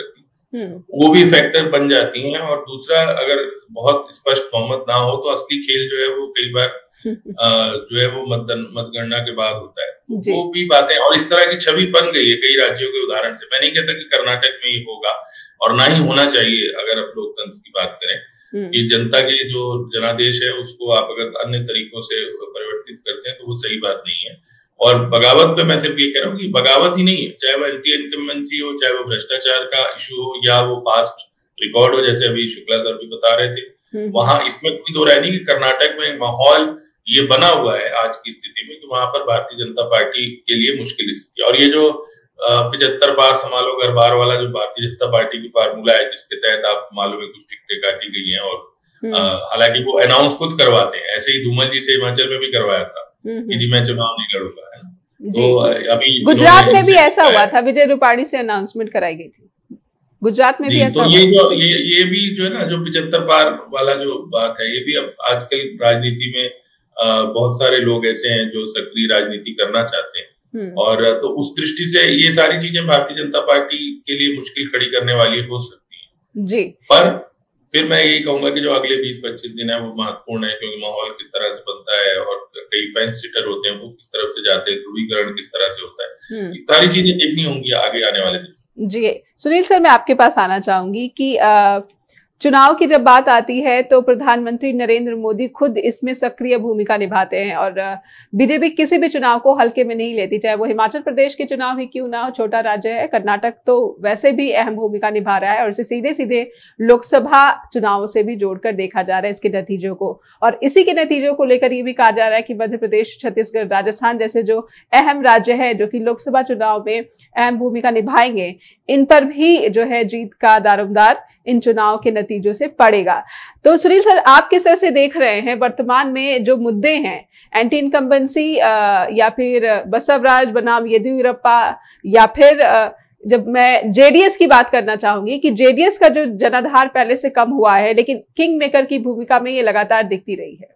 वो भी फैक्टर बन जाती हैं। और दूसरा, अगर बहुत स्पष्ट बहुमत ना हो तो असली खेल जो है वो कई बार जो है वो मतदान मतगणना के बाद होता है, वो भी बातें। और इस तरह की छवि बन गई है कई राज्यों के उदाहरण से। मैं नहीं कहता कि कर्नाटक में ही होगा, और ना ही होना चाहिए अगर आप लोकतंत्र की बात करें कि जनता के जो जनादेश है उसको आप अगर अन्य तरीकों से परिवर्तित करते हैं तो वो सही बात नहीं है। और बगावत पे मैं सिर्फ ये कह रहा हूँ कि बगावत ही नहीं है, चाहे वो एंटी इनकम्बेंसी हो, चाहे वो भ्रष्टाचार का इशू हो, या वो पास्ट रिकॉर्ड हो, जैसे अभी शुक्ला सर भी बता रहे थे, वहां इसमें कोई दो राय नहीं कि कर्नाटक में एक माहौल ये बना हुआ है आज की स्थिति में कि वहां पर भारतीय जनता पार्टी के लिए मुश्किल स्थिति। और ये जो पिछहत्तर बार संभालो घर बार वाला जो भारतीय जनता पार्टी की फार्मूला है, जिसके तहत आप मालूम है कुछ टिकटें काटी गई हैं, और हालांकि वो अनाउंस खुद करवाते हैं, ऐसे ही धूमल जी से हिमाचल में भी करवाया था कि जी मैं चुनाव नहीं लड़ूंगा, है ना। तो अभी गुजरात में भी ऐसा हुआ था, विजय रूपाणी से अनाउंसमेंट कराई गई थी, गुजरात में भी ऐसा। तो ये जो ये ये भी जो है ना, जो पिछहत्तर बार वाला जो बात है, ये भी अब आजकल राजनीति में बहुत सारे लोग ऐसे हैं जो सक्रिय राजनीति करना चाहते हैं, और तो उस दृष्टि से ये सारी चीजें भारतीय जनता पार्टी के लिए मुश्किल खड़ी करने वाली हो सकती हैं जी। पर फिर मैं यही कहूंगा कि जो अगले बीस पच्चीस दिन है वो महत्वपूर्ण है, क्योंकि माहौल किस तरह से बनता है और कई फेंस सिटर होते हैं वो किस तरफ से जाते हैं, ध्रुवीकरण किस तरह से होता है, ये सारी चीजें देखनी होंगी आगे आने वाले दिन। जी सुनील सर, मैं आपके पास आना चाहूंगी कि आ, चुनाव की जब बात आती है तो प्रधानमंत्री नरेंद्र मोदी खुद इसमें सक्रिय भूमिका निभाते हैं, और बीजेपी किसी भी चुनाव को हल्के में नहीं लेती, चाहे वो हिमाचल प्रदेश के चुनाव ही क्यों ना हो, छोटा राज्य है। कर्नाटक तो वैसे भी अहम भूमिका निभा रहा है, और इसे सीधे सीधे लोकसभा चुनावों से भी जोड़कर देखा जा रहा है इसके नतीजों को। और इसी के नतीजों को लेकर ये भी कहा जा रहा है कि मध्य प्रदेश, छत्तीसगढ़, राजस्थान जैसे जो अहम राज्य है जो कि लोकसभा चुनाव में अहम भूमिका निभाएंगे, इन पर भी जो है जीत का दारोमदार इन चुनाव के नतीजों से पड़ेगा। तो सुनील सर, आप किस तरह से देख रहे हैं वर्तमान में जो मुद्दे हैं, एंटी इनकम्बेंसी या फिर बसवराज बनाम येदियुरप्पा, या फिर जब मैं जेडीएस की बात करना चाहूंगी कि जेडीएस का जो जनाधार पहले से कम हुआ है, लेकिन किंग मेकर की भूमिका में ये लगातार दिखती रही है।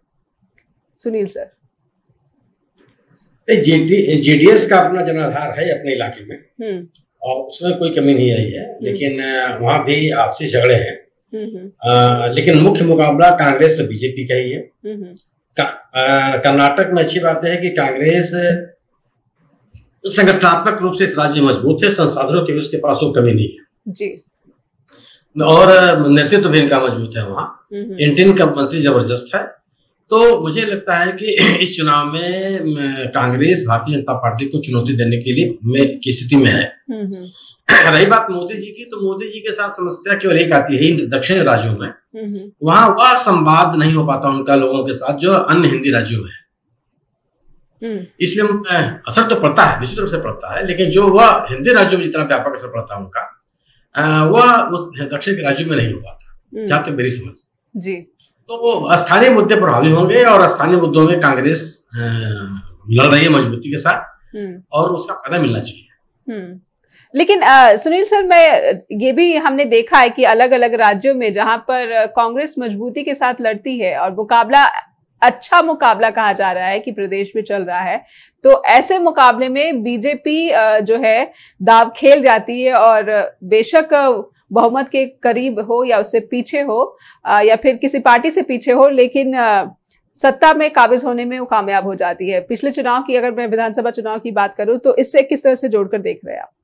सुनील सर, जेडीएस का अपना जनाधार है अपने इलाके में और उसमें कोई कमी नहीं आई है, लेकिन वहां भी आपसी झगड़े हैं। आ, लेकिन मुख्य मुकाबला कांग्रेस और बीजेपी का ही है। कर्नाटक में अच्छी बात है कि कांग्रेस संगठनात्मक रूप से इस राज्य में मजबूत है, संसाधनों की भी उसके पास वो कमी नहीं है जी, और नेतृत्व भी इनका मजबूत है। वहाँ इंडियन कंपल्सी जबरदस्त है। तो मुझे लगता है कि इस चुनाव में कांग्रेस भारतीय जनता पार्टी को चुनौती देने के लिए में की स्थिति में है। रही बात मोदी जी की, तो मोदी जी के साथ समस्या केवल एक आती है दक्षिण राज्यों में, वहां वह संवाद नहीं हो पाता उनका लोगों के साथ जो अन्य हिंदी राज्यों में है। इसलिए असर तो पड़ता है, निश्चित रूप से पड़ता है, लेकिन जो वह हिंदी राज्यों में जितना व्यापक असर पड़ता है उनका, वह दक्षिण के राज्यों में नहीं हो पाता, जहां तक मेरी समझ जी। तो स्थानीय मुद्दे प्रभावी होंगे और स्थानीय मुद्दों में कांग्रेस लड़ रही है मजबूती के साथ और उसका फायदा मिलना चाहिए। लेकिन आ, सुनील सर, मैं ये भी हमने देखा है कि अलग अलग राज्यों में जहां पर कांग्रेस मजबूती के साथ लड़ती है और मुकाबला अच्छा मुकाबला कहा जा रहा है कि प्रदेश में चल रहा है, तो ऐसे मुकाबले में बीजेपी जो है दाव खेल जाती है और बेशक बहुमत के करीब हो या उससे पीछे हो या फिर किसी पार्टी से पीछे हो, लेकिन सत्ता में काबिज होने में वो कामयाब हो जाती है। पिछले चुनाव की अगर मैं विधानसभा चुनाव की बात करूं तो इससे किस तरह से जोड़कर देख रहे हैं आप?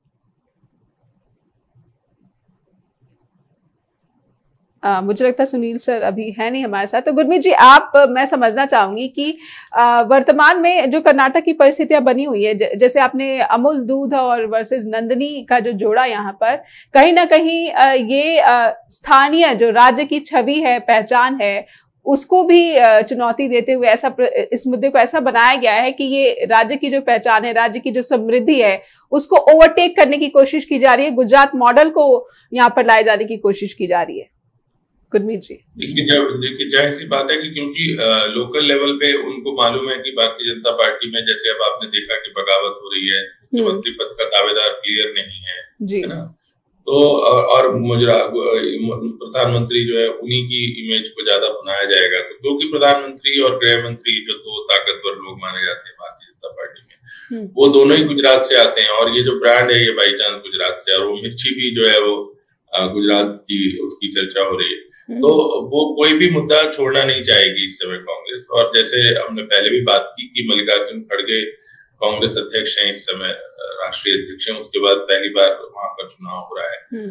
आ, मुझे लगता है सुनील सर अभी है नहीं हमारे साथ। तो गुरमीत जी, आप मैं समझना चाहूंगी कि आ, वर्तमान में जो कर्नाटक की परिस्थितियां बनी हुई है, जैसे आपने अमूल दूध और वर्सेस नंदिनी का जो जोड़ा यहाँ पर, कहीं ना कहीं आ, ये स्थानीय जो राज्य की छवि है, पहचान है, उसको भी चुनौती देते हुए ऐसा इस मुद्दे को ऐसा बनाया गया है कि ये राज्य की जो पहचान है, राज्य की जो समृद्धि है, उसको ओवरटेक करने की कोशिश की जा रही है। गुजरात मॉडल को यहाँ पर लाए जाने की कोशिश की जा रही है। गुरमीत जी, देखिए जब देखिए जाहिर सी बात है कि क्योंकि आ, लोकल लेवल पे उनको मालूम है कि भारतीय जनता पार्टी में जैसे अब आपने देखा कि बगावत हो रही है, मुख्यमंत्री पद का दावेदार क्लियर नहीं है, है ना, तो और मुजरा प्रधानमंत्री जो है उन्हीं की इमेज को ज्यादा बनाया जाएगा, तो क्योंकि प्रधानमंत्री और गृह मंत्री जो दो ताकतवर लोग माने जाते हैं भारतीय जनता पार्टी में, वो दोनों ही गुजरात से आते हैं और ये जो ब्रांड है ये बाई चांस गुजरात से, और वो मिर्ची भी जो है वो गुजरात की उसकी चर्चा हो रही है, तो वो कोई भी मुद्दा छोड़ना नहीं चाहेगी इस समय कांग्रेस। और जैसे हमने पहले भी बात की कि मल्लिकार्जुन खड़गे कांग्रेस अध्यक्ष हैं, इस समय राष्ट्रीय अध्यक्ष हैं, उसके बाद पहली बार वहां पर चुनाव हो रहा है,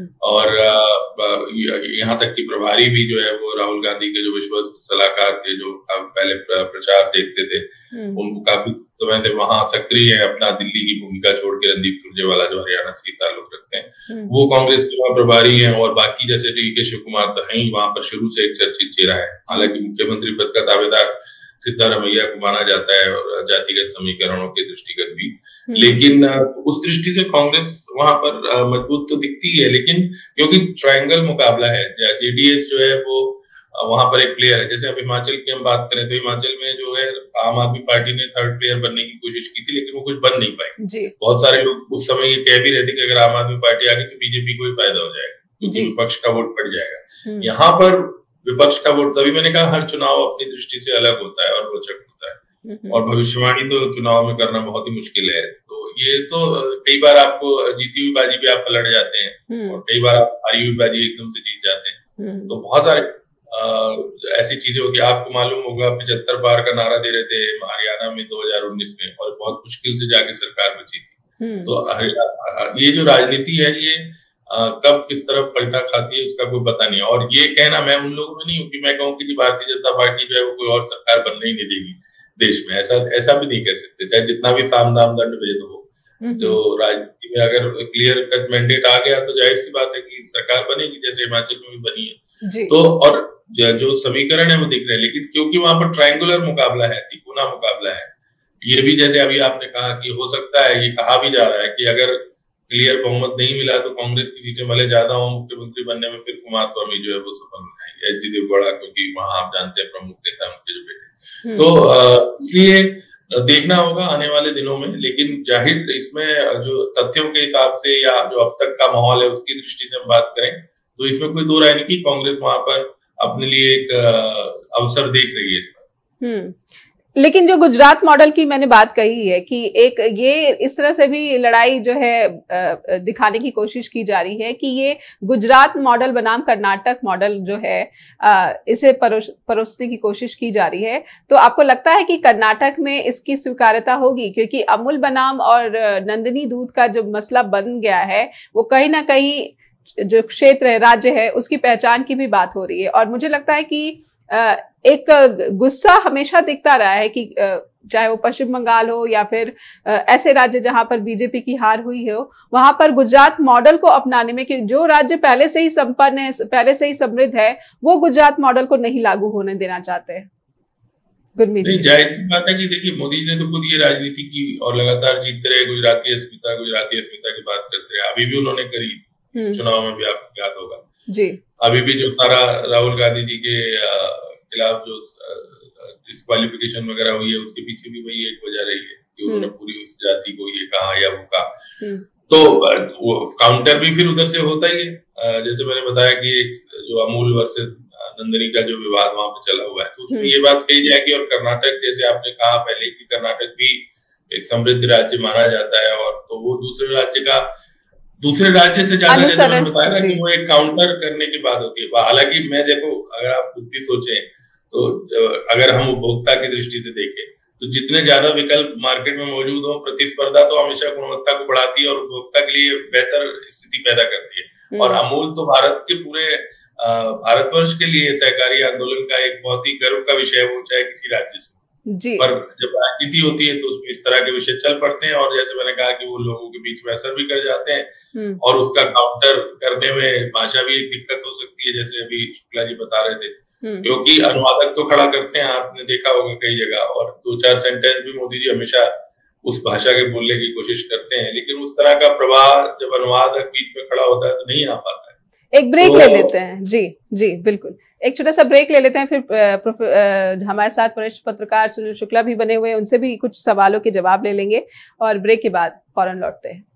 और यहाँ तक कि प्रभारी भी जो है वो राहुल गांधी के जो विश्वस्त सलाहकार थे, जो पहले प्रचार देखते थे, उनको काफी समय से वहां सक्रिय है, अपना दिल्ली की भूमिका छोड़ के रणदीप सुरजेवाला जो हरियाणा से ताल्लुक रखते हैं, वो कांग्रेस के वहां प्रभारी हैं। और बाकी जैसे डी के शिव कुमार तो है ही वहां पर शुरू से एक चर्चित चेहरा है, हालांकि मुख्यमंत्री पद का दावेदार सिद्धारमैया को माना जाता है और जातिगत समीकरणों के दृष्टिगत भी, लेकिन उस दृष्टि से कांग्रेस वहां पर मजबूत तो दिखती है, लेकिन क्योंकि ट्रायंगल मुकाबला है, जेडीएस जो है वो वहां पर एक प्लेयर है। जैसे अब हिमाचल की हम बात करें तो हिमाचल में जो है आम आदमी पार्टी ने थर्ड प्लेयर बनने की कोशिश की थी, लेकिन वो कुछ बन नहीं पाई। बहुत सारे लोग उस समय ये कह भी रहे थे कि अगर आम आदमी पार्टी आ गई तो बीजेपी को ही फायदा हो जाएगा, क्योंकि विपक्ष का वोट बढ़ जाएगा। यहाँ पर विपक्ष का वोट, तभी मैंने कहा हर चुनाव अपनी दृष्टि से अलग होता है और रोचक होता है, और भविष्यवाणी तो चुनाव में करना बहुत ही मुश्किल है। तो ये तो कई बार आपको जीती हुई बाजी भी आप पलट जाते हैं, और कई बार आप हारी हुई बाजी एकदम से जीत जाते हैं। तो बहुत सारे आ, ऐसी चीजें होती है। आपको मालूम होगा पिछहत्तर बार का नारा दे रहे थे हरियाणा में दो हजार उन्नीस में, और बहुत मुश्किल से जाके सरकार बची थी। तो ये जो राजनीति है ये आ, कब किस तरफ पलटा खाती है उसका कोई पता नहीं है। और ये कहना मैं उन लोगों में नहीं हूँ कि मैं कहूँ कि भारतीय जनता पार्टी जो है वो कोई और सरकार बनने ही नहीं देगी देश में, ऐसा ऐसा भी नहीं कह सकते, चाहे जितना भी साम दाम दंड भेद हो। जो राजनीति में अगर क्लियर कट मैंडेट आ गया तो जाहिर सी बात है कि सरकार बनेगी, जैसे हिमाचल में भी बनी है। तो और जो समीकरण है वो दिख रहे हैं, लेकिन क्योंकि वहां पर ट्रायंगुलर मुकाबला है, तिकोना मुकाबला है, ये भी जैसे अभी आपने कहा कि हो सकता है, ये कहा भी जा रहा है कि अगर क्लियर बहुमत नहीं मिला तो कांग्रेस की सीटें भले ज्यादा हो, मुख्यमंत्री बनने में फिर कुमार स्वामी जो है वो सफल हो जाएंगे, एच डी देवगौड़ा, क्योंकि वहां आप जानते हैं प्रमुख नेता उनके जो बेटे। तो इसलिए देखना होगा आने वाले दिनों में, लेकिन जाहिर इसमें जो तथ्यों के हिसाब से या जो अब तक का माहौल है उसकी दृष्टि से हम बात करें तो इसमें कोई दो राय नहीं कि कांग्रेस वहां पर अपने लिए एक अवसर देख रही है इस पर। लेकिन जो गुजरात मॉडल की मैंने बात कही है कि एक ये इस तरह से भी लड़ाई जो है दिखाने की कोशिश की जा रही है कि ये गुजरात मॉडल बनाम कर्नाटक मॉडल जो है इसे परोस परोसने की कोशिश की जा रही है। तो आपको लगता है कि कर्नाटक में इसकी स्वीकार्यता होगी, क्योंकि अमूल बनाम और नंदिनी दूध का जो मसला बन गया है वो कहीं ना कहीं जो क्षेत्र है, राज्य है, उसकी पहचान की भी बात हो रही है। और मुझे लगता है कि एक गुस्सा हमेशा दिखता रहा है कि चाहे वो पश्चिम बंगाल हो या फिर ऐसे राज्य जहां पर बीजेपी की हार हुई हो, वहां पर गुजरात मॉडल को अपनाने में, कि जो राज्य पहले से ही संपन्न है, पहले से ही समृद्ध है, वो गुजरात मॉडल को नहीं लागू होने देना चाहते हैं। नहीं, जाहिर सी बात है कि देखिए मोदी जी ने तो खुद ये राजनीति की और लगातार जीतते रहे, गुजराती अस्मिता गुजराती अस्मिता की बात करते रहे, अभी भी उन्होंने करी, इस चुनाव में भी आपको याद होगा जी। अभी भी जो सारा राहुल गांधी जी के खिलाफ जो डिस्क्वालिफिकेशन वगैरह हुई है उसके पीछे भी वही एक वजह रही है कि उन्होंने पूरी उस जाति को ये कहा या वो कहा। तो वो काउंटर भी फिर उधर से होता ही है। जैसे मैंने बताया कि एक जो अमूल वर्सेस नंदिनी का जो विवाद वहां पे चला हुआ है, तो उसमें ये बात कही जाएगी। और कर्नाटक, जैसे आपने कहा पहले कि कर्नाटक भी एक समृद्ध राज्य माना जाता है, और तो वो दूसरे राज्य का दूसरे राज्य से ज्यादा, जैसे मैंने बताया ना कि वो एक काउंटर करने की बात होती है। हालांकि मैं देखो, अगर आप खुद भी सोचें तो अगर हम उपभोक्ता की दृष्टि से देखें तो जितने ज्यादा विकल्प मार्केट में मौजूद हो, प्रतिस्पर्धा तो हमेशा गुणवत्ता को बढ़ाती है और उपभोक्ता के लिए बेहतर स्थिति पैदा करती है। और अमूल तो भारत के पूरे भारतवर्ष के लिए सहकारी आंदोलन का एक बहुत ही गर्व का विषय हो, चाहे किसी राज्य से जी। पर जब राजनीति होती है तो उसमें इस तरह के विषय चल पड़ते हैं, और जैसे मैंने कहा कि वो लोगों के बीच में असर भी कर जाते हैं, और उसका काउंटर करने में भाषा भी एक दिक्कत हो सकती है, जैसे अभी शुक्ला जी बता रहे थे, क्योंकि अनुवादक तो खड़ा करते हैं, आपने देखा होगा कई जगह, और दो चार सेंटेंस भी मोदी जी हमेशा उस भाषा के बोलने की कोशिश करते हैं, लेकिन उस तरह का प्रवाह जब अनुवादक बीच में खड़ा होता है तो नहीं आ पाता है। एक ब्रेक तो, ले लेते हैं जी जी बिल्कुल, एक छोटा सा ब्रेक ले लेते हैं, फिर हमारे साथ वरिष्ठ पत्रकार सुनील शुक्ला भी बने हुए हैं, उनसे भी कुछ सवालों के जवाब ले लेंगे, और ब्रेक के बाद फौरन लौटते हैं।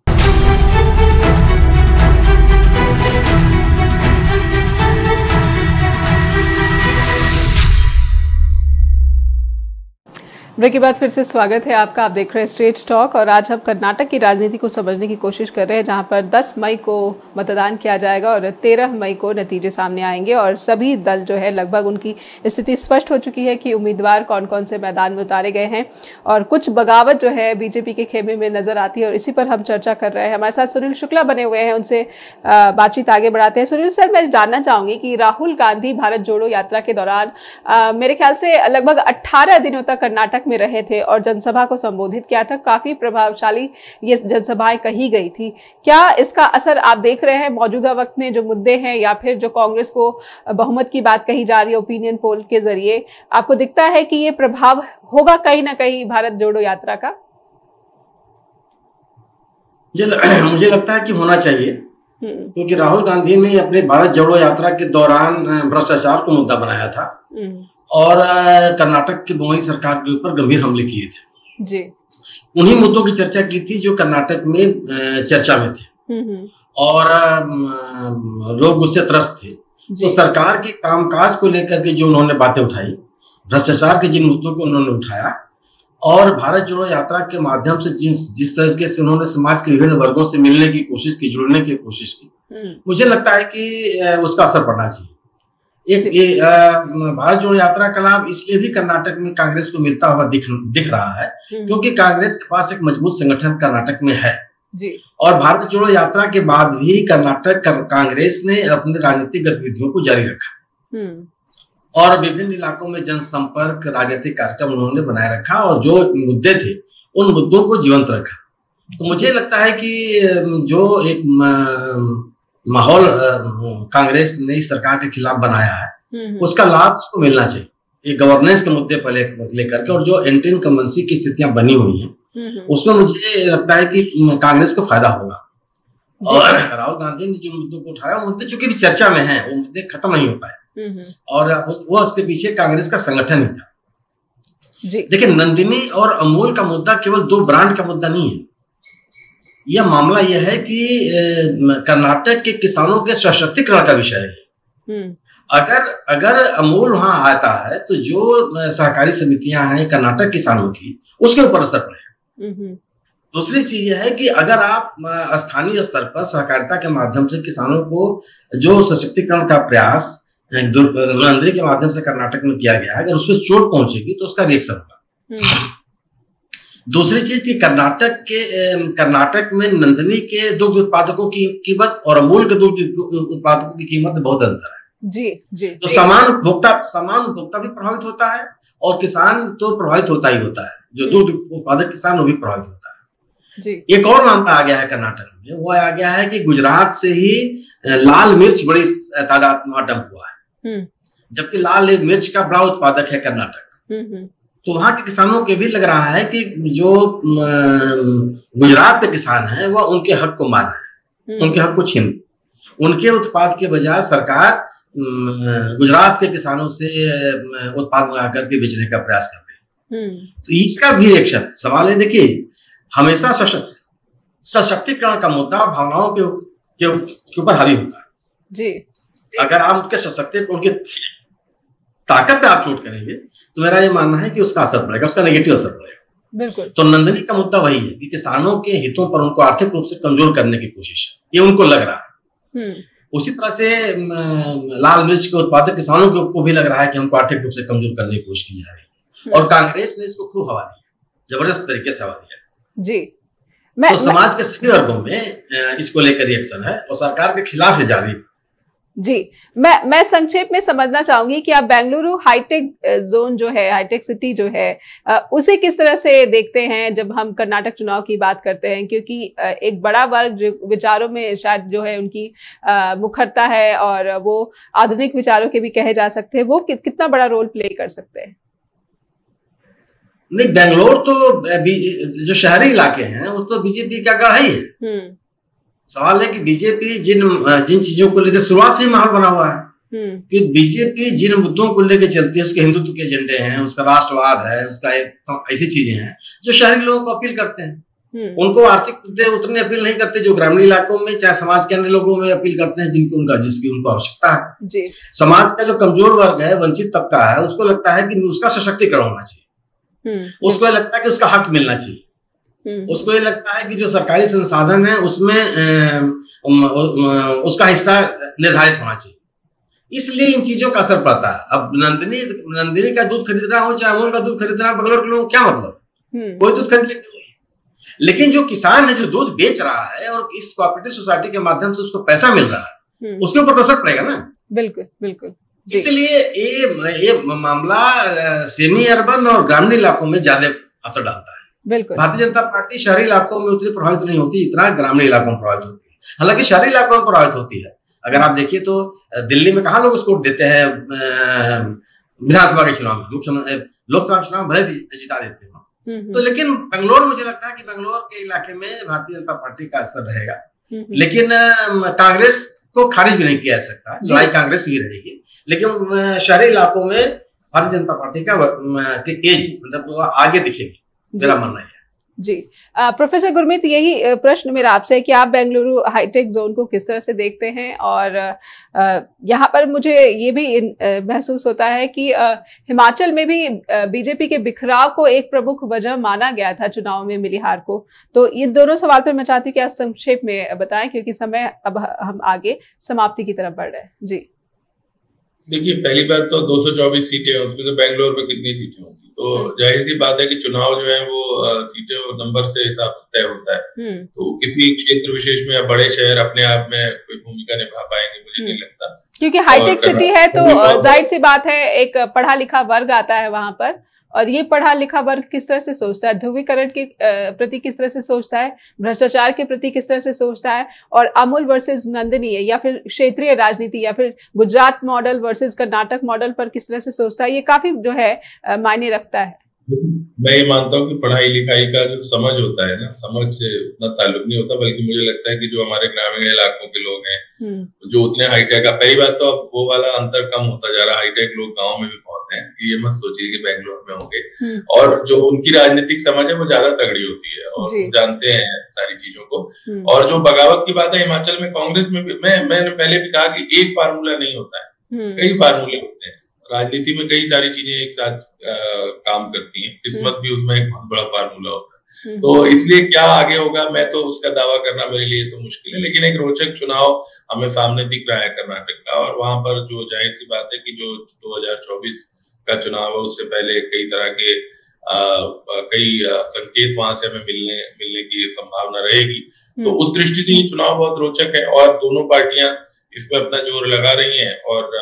ब्रेक के बाद फिर से स्वागत है आपका। आप देख रहे हैं स्ट्रेट टॉक और आज हम कर्नाटक की राजनीति को समझने की कोशिश कर रहे हैं, जहां पर दस मई को मतदान किया जाएगा और तेरह मई को नतीजे सामने आएंगे और सभी दल जो है लगभग उनकी स्थिति स्पष्ट हो चुकी है कि उम्मीदवार कौन कौन से मैदान में उतारे गए हैं और कुछ बगावत जो है बीजेपी के खेमे में नजर आती है और इसी पर हम चर्चा कर रहे हैं। हमारे साथ सुनील शुक्ला बने हुए हैं, उनसे बातचीत आगे बढ़ाते हैं। सुनील सर, मैं जानना चाहूंगी कि राहुल गांधी भारत जोड़ो यात्रा के दौरान आ, मेरे ख्याल से लगभग अट्ठारह दिनों तक कर्नाटक में रहे थे और जनसभा को संबोधित किया था। काफी प्रभावशाली ये जनसभाएं कही गई थी। क्या इसका असर आप देख रहे हैं मौजूदा वक्त में जो मुद्दे हैं या फिर जो कांग्रेस को बहुमत की बात कही जा रही है ओपिनियन पोल के जरिए, आपको दिखता है कि ये प्रभाव होगा कहीं ना कहीं भारत जोड़ो यात्रा का? मुझे लगता है कि होना चाहिए, क्योंकि राहुल गांधी ने अपने भारत जोड़ो यात्रा के दौरान भ्रष्टाचार को मुद्दा बनाया था और कर्नाटक की मोदी सरकार के ऊपर गंभीर हमले किए थे जी। उन्हीं मुद्दों की चर्चा की थी जो कर्नाटक में चर्चा में थे और लोग उससे त्रस्त थे। तो सरकार के कामकाज को लेकर के जो उन्होंने बातें उठाई, भ्रष्टाचार के जिन मुद्दों को उन्होंने उठाया और भारत जोड़ो यात्रा के माध्यम से जिस जिस तरीके से उन्होंने समाज के विभिन्न वर्गों से मिलने की कोशिश की, जुड़ने की कोशिश की, मुझे लगता है कि उसका असर पड़ना चाहिए। एक ये भारत जोड़ो यात्रा का लाभ इसलिए भी कर्नाटक में कांग्रेस को मिलता हुआ दिख दिख रहा है क्योंकि कांग्रेस के पास एक मजबूत संगठन कर्नाटक में है जी। और भारत जोड़ो यात्रा के बाद भी कर्नाटक कांग्रेस ने अपनी राजनीतिक गतिविधियों को जारी रखा और विभिन्न इलाकों में जनसंपर्क राजनीतिक कार्यक्रम उन्होंने बनाए रखा और जो मुद्दे थे उन मुद्दों को जीवंत रखा। तो मुझे लगता है कि जो एक माहौल कांग्रेस ने इस सरकार के खिलाफ बनाया है उसका लाभ उसको मिलना चाहिए, ये गवर्नेंस के मुद्दे पर लेकर के। और जो एंटी इनकम्बेंसी की स्थितियां बनी हुई हैं उसमें मुझे लगता है कि कांग्रेस को फायदा होगा। और राहुल गांधी ने जो मुद्दों को उठाया, मुद्दे चूंकि भी चर्चा में है, वो मुद्दे खत्म नहीं हो पाए और वो उसके पीछे कांग्रेस का संगठन ही था। देखिए, नंदिनी और अमूल का मुद्दा केवल दो ब्रांड का मुद्दा नहीं है। यह मामला यह है कि कर्नाटक के किसानों के सशक्तिकरण का विषय है। अगर अगर अमूल वहां आता है तो जो सहकारी समितियां हैं कर्नाटक किसानों की, उसके ऊपर असर पड़ेगा। दूसरी चीज यह है कि अगर आप स्थानीय स्तर पर सहकारिता के माध्यम से किसानों को जो सशक्तिकरण का प्रयास नंदिनी के माध्यम से कर्नाटक में किया गया है, अगर उसमें चोट पहुंचेगी तो उसका रिएक्शन होगा। दूसरी चीज की कर्नाटक के कर्नाटक में नंदिनी के दुग्ध उत्पादकों की कीमत और अमूल के दुग्ध उत्पादकों की कीमत में बहुत अंतर है जी जी। तो समान उपभोक्ता समान उपभोक्ता भी प्रभावित होता है और किसान तो प्रभावित होता ही होता है, जो दूध उत्पादक किसान वो भी प्रभावित होता है जी। एक और मामला आ गया है कर्नाटक में, वो आ गया है कि गुजरात से ही लाल मिर्च बड़ी तादाद में डंप हुआ है, जबकि लाल मिर्च का बड़ा उत्पादक है कर्नाटक। तो वहां के किसानों के भी लग रहा है कि जो गुजरात के किसान हैं वह उनके हक को मार रहे हैं, उनके हक को छीन, उनके उत्पाद के बजाय सरकार गुजरात के किसानों से उत्पाद मंगा करके बेचने का प्रयास कर रही है। तो इसका भी रिएक्शन सवाल है। देखिए, हमेशा सशक्तिकरण का मुद्दा भावनाओं के ऊपर हावी होता है जी। अगर आप उनके सशक्तिकरण, उनके ताकत पे आप चोट करेंगे तो मेरा ये मानना है कि उसका असर पड़ेगा, उसका नेगेटिव असर पड़ेगा। बिल्कुल। तो नंदिनी का मुद्दा वही है कि किसानों के हितों पर उनको आर्थिक रूप से कमजोर करने की कोशिश है, ये उनको लग रहा है। उसी तरह से लाल मिर्च के उत्पादक किसानों को भी लग रहा है कि हमको आर्थिक रूप से कमजोर करने की कोशिश की जा रही है और कांग्रेस ने इसको खूब हवा दी, जबरदस्त तरीके से हवा दिया जी। मैं, तो समाज मैं, के सभी वर्गों में इसको लेकर रिएक्शन है और सरकार के खिलाफ है जारी जी। मैं मैं संक्षेप में समझना चाहूंगी कि आप बेंगलुरु हाईटेक जोन जो है, हाईटेक सिटी जो है, उसे किस तरह से देखते हैं जब हम कर्नाटक चुनाव की बात करते हैं, क्योंकि एक बड़ा वर्ग जो विचारों में शायद जो है उनकी मुखरता है और वो आधुनिक विचारों के भी कहे जा सकते हैं, वो कि, कितना बड़ा रोल प्ले कर सकते हैं? नहीं, बेंगलोर तो जो शहरी इलाके हैं वो तो बीजेपी का गढ़ ही है। सवाल है कि बीजेपी जिन जिन चीजों को लेकर शुरुआत से ही माहौल बना हुआ है कि बीजेपी जिन मुद्दों को लेकर चलती है, उसके हिंदुत्व के एजेंडे हैं, उसका राष्ट्रवाद है, उसका एक तो ऐसी चीजें हैं जो शहरी लोगों को अपील करते हैं। उनको आर्थिक मुद्दे उतने अपील नहीं करते जो ग्रामीण इलाकों में चाहे समाज के अन्य लोगों में अपील करते हैं, जिनकी उनका जिसकी उनको आवश्यकता है जी। समाज का जो कमजोर वर्ग है, वंचित तबका है, उसको लगता है कि उसका सशक्तिकरण होना चाहिए उसको लगता है कि उसका हक मिलना चाहिए, उसको ये लगता है कि जो सरकारी संसाधन है उसमें उसका हिस्सा निर्धारित होना चाहिए, इसलिए इन चीजों का असर पड़ता है। अब नंदिनी नंदिनी का दूध खरीदना हो चाहे अमूल का दूध खरीदना हो, बंगलोर के लोगों को क्या मतलब, कोई दूध खरीद ले। लेकिन जो किसान है जो दूध बेच रहा है और इस कोऑपरेटिव सोसाइटी के माध्यम से उसको पैसा मिल रहा है, उसके ऊपर तो असर पड़ेगा ना। बिल्कुल बिल्कुल। इसलिए ये ये मामला सेमी अर्बन और ग्रामीण इलाकों में ज्यादा असर डालता है। बिल्कुल। भारतीय जनता पार्टी शहरी इलाकों में उतनी प्रभावित नहीं होती, इतना ग्रामीण इलाकों में प्रभावित होती है। हालांकि शहरी इलाकों में प्रभावित होती है। अगर आप देखिए तो दिल्ली में कहाँ लोग उसको देते हैं विधानसभा के चुनाव में, मुख्यमंत्री लोकसभा के चुनाव भले जिता देते हो, तो लेकिन बेंगलोर मुझे लगता है कि बेंगलोर के इलाके में भारतीय जनता पार्टी का असर रहेगा। लेकिन कांग्रेस को खारिज भी नहीं किया जा सकता, लड़ाई कांग्रेस ही रहेगी। लेकिन शहरी इलाकों में भारतीय जनता पार्टी का एज मतलब आगे दिखेगी, मेरा मानना है। जी आ, प्रोफेसर गुरमीत, यही प्रश्न मेरा आपसे है कि आप बेंगलुरु हाईटेक जोन को किस तरह से देखते हैं, और आ, यहाँ पर मुझे ये भी आ, महसूस होता है कि आ, हिमाचल में भी बीजेपी के बिखराव को एक प्रमुख वजह माना गया था चुनाव में मिली हार को। तो इन दोनों सवाल पर मैं चाहती हूँ कि आप संक्षेप में बताएं, क्योंकि समय अब हम आगे समाप्ति की तरफ बढ़ रहे हैं। जी देखिए, पहली बात तो दो सौ चौबीस सीटें, उसमें से बेंगलोर में कितनी सीटें होंगी, तो जाहिर सी बात है कि चुनाव जो है वो सीटें नंबर से हिसाब से तय होता है। तो किसी क्षेत्र विशेष में या बड़े शहर अपने आप में कोई भूमिका निभा पाएंगे, मुझे नहीं लगता, क्योंकि हाईटेक सिटी है तो जाहिर सी बात है एक पढ़ा लिखा वर्ग आता है वहां पर, और ये पढ़ा लिखा वर्ग किस तरह से सोचता है, ध्रुवीकरण के प्रति किस तरह से सोचता है, भ्रष्टाचार के प्रति किस तरह से सोचता है, और अमूल वर्सेस नंदिनी या फिर क्षेत्रीय राजनीति या फिर Gujarat model versus Karnataka model पर किस तरह से सोचता है, ये काफी जो है मायने रखता है। मैं ये मानता हूँ कि पढ़ाई लिखाई का जो समझ होता है ना, समझ से उतना ताल्लुक नहीं होता, बल्कि मुझे लगता है कि जो हमारे ग्रामीण इलाकों के लोग हैं जो उतने हाईटेक, पहली बात तो अब वो वाला अंतर कम होता जा रहा है, हाईटेक लोग गाँव में भी बहुत हैं, ये मत सोचिए कि बेंगलोर में होंगे, और जो उनकी राजनीतिक समझ है वो ज्यादा तगड़ी होती है और जानते हैं सारी चीजों को। और जो बगावत की बात है, हिमाचल में कांग्रेस में भी मैं मैंने पहले भी कहा कि एक फार्मूला नहीं होता है, कई फार्मूले होते हैं। राजनीति में कई सारी चीजें एक साथ आ, काम करती हैं, किस्मत भी उसमें एक बहुत बड़ा फार्मूला होता है। तो इसलिए क्या आगे होगा, मैं तो उसका दावा करना मेरे लिए तो मुश्किल है, लेकिन एक रोचक चुनाव हमें सामने दिख रहा है कर्नाटक का, और वहां पर जो जाहिर सी बात है कि जो दो हजार चौबीस का चुनाव है उससे पहले कई तरह के आ, कई संकेत वहां से हमें मिलने मिलने की संभावना रहेगी। तो उस दृष्टि से ये चुनाव बहुत रोचक है, और दोनों पार्टियां इसमें अपना जोर लगा रही हैं, और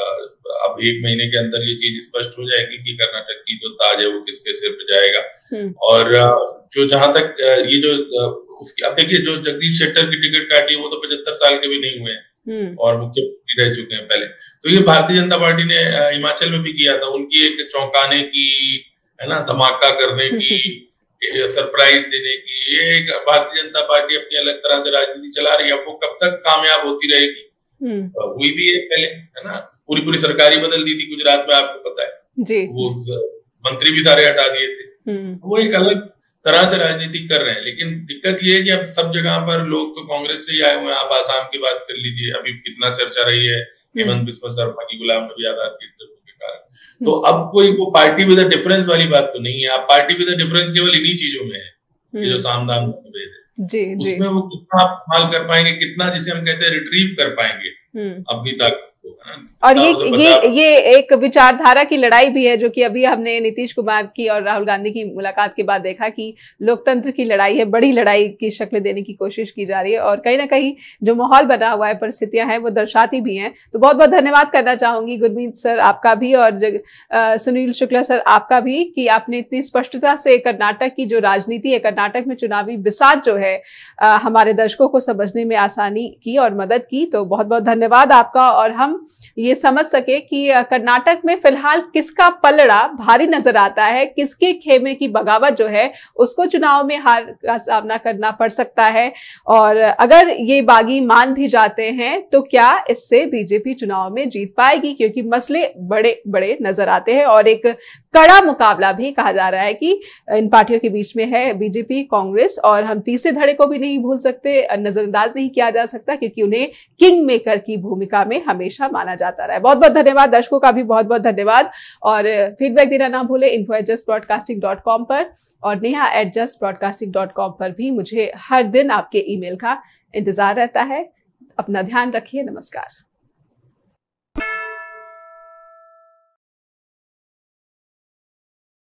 अब एक महीने के अंदर ये चीज स्पष्ट हो जाएगी कि कर्नाटक की जो ताज है वो किसके सिर पे जाएगा। और जो जहां तक ये जो उसकी, अब देखिए जो जगदीश शेट्टर की टिकट काटी वो तो पचहत्तर साल के भी नहीं हुए हैं और मुख्यमंत्री रह चुके हैं पहले। तो ये भारतीय जनता पार्टी ने हिमाचल में भी किया था, उनकी एक चौंकाने की, है ना, धमाका करने की, सरप्राइज देने की, ये एक भारतीय जनता पार्टी अपनी अलग तरह से राजनीति चला रही है। वो कब तक कामयाब होती रहेगी, हुई भी है पहले, है ना, पूरी पूरी सरकारी बदल दी थी गुजरात में, आपको पता है जी। वो मंत्री भी सारे हटा दिए थे। वो एक अलग तरह से राजनीति कर रहे हैं, लेकिन दिक्कत ये है कि अब सब जगह पर लोग तो कांग्रेस से ही आए हुए हैं। आप आसाम की बात कर लीजिए, अभी कितना चर्चा रही है हेमंत बिस्वा शर्मा की गुलाम नबी आजाद के इंटरव्यू के कारण। तो अब कोई वो पार्टी विद अ डिफरेंस वाली बात तो नहीं है। आप पार्टी विद अ डिफरेंस केवल इन्हीं चीजों में है, ये जो साम दाम भेद है जी, उसमें जी। वो कितना आप इस्तेमाल कर पाएंगे, कितना जिसे हम कहते हैं रिट्रीव कर पाएंगे अपनी ताकत को। और ये ये ये एक विचारधारा की लड़ाई भी है, जो कि अभी हमने नीतीश कुमार की और राहुल गांधी की मुलाकात के बाद देखा कि लोकतंत्र की लड़ाई है, बड़ी लड़ाई की शक्ल देने की कोशिश की जा रही है, और कहीं ना कहीं जो माहौल बना हुआ है, परिस्थितियां हैं, वो दर्शाती भी हैं। तो बहुत बहुत धन्यवाद करना चाहूंगी गुरमीत सर आपका भी, और जग, आ, सुनील शुक्ला सर आपका भी, कि आपने इतनी स्पष्टता से कर्नाटक की जो राजनीति है, कर्नाटक में चुनावी बिसात जो है, आ, हमारे दर्शकों को समझने में आसानी की और मदद की। तो बहुत बहुत धन्यवाद आपका, और हम ये समझ सके कि कर्नाटक में फिलहाल किसका पलड़ा भारी नजर आता है, किसके खेमे की बगावत जो है उसको चुनाव में हार का सामना करना पड़ सकता है। और अगर ये बागी मान भी जाते हैं तो क्या इससे बीजेपी चुनाव में जीत पाएगी, क्योंकि मसले बड़े बड़े नजर आते हैं, और एक कड़ा मुकाबला भी कहा जा रहा है कि इन पार्टियों के बीच में है, बीजेपी कांग्रेस। और हम तीसरे धड़े को भी नहीं भूल सकते, नजरअंदाज नहीं किया जा सकता, क्योंकि उन्हें किंग मेकर की भूमिका में हमेशा अच्छा माना जाता रहा है। बहुत बहुत धन्यवाद, दर्शकों का भी बहुत बहुत धन्यवाद, और फीडबैक देना ना भूले info at just broadcasting dot com पर और Neha at just broadcasting dot com पर भी मुझे हर दिन आपके ईमेल का इंतजार रहता है। अपना ध्यान रखिए, नमस्कार।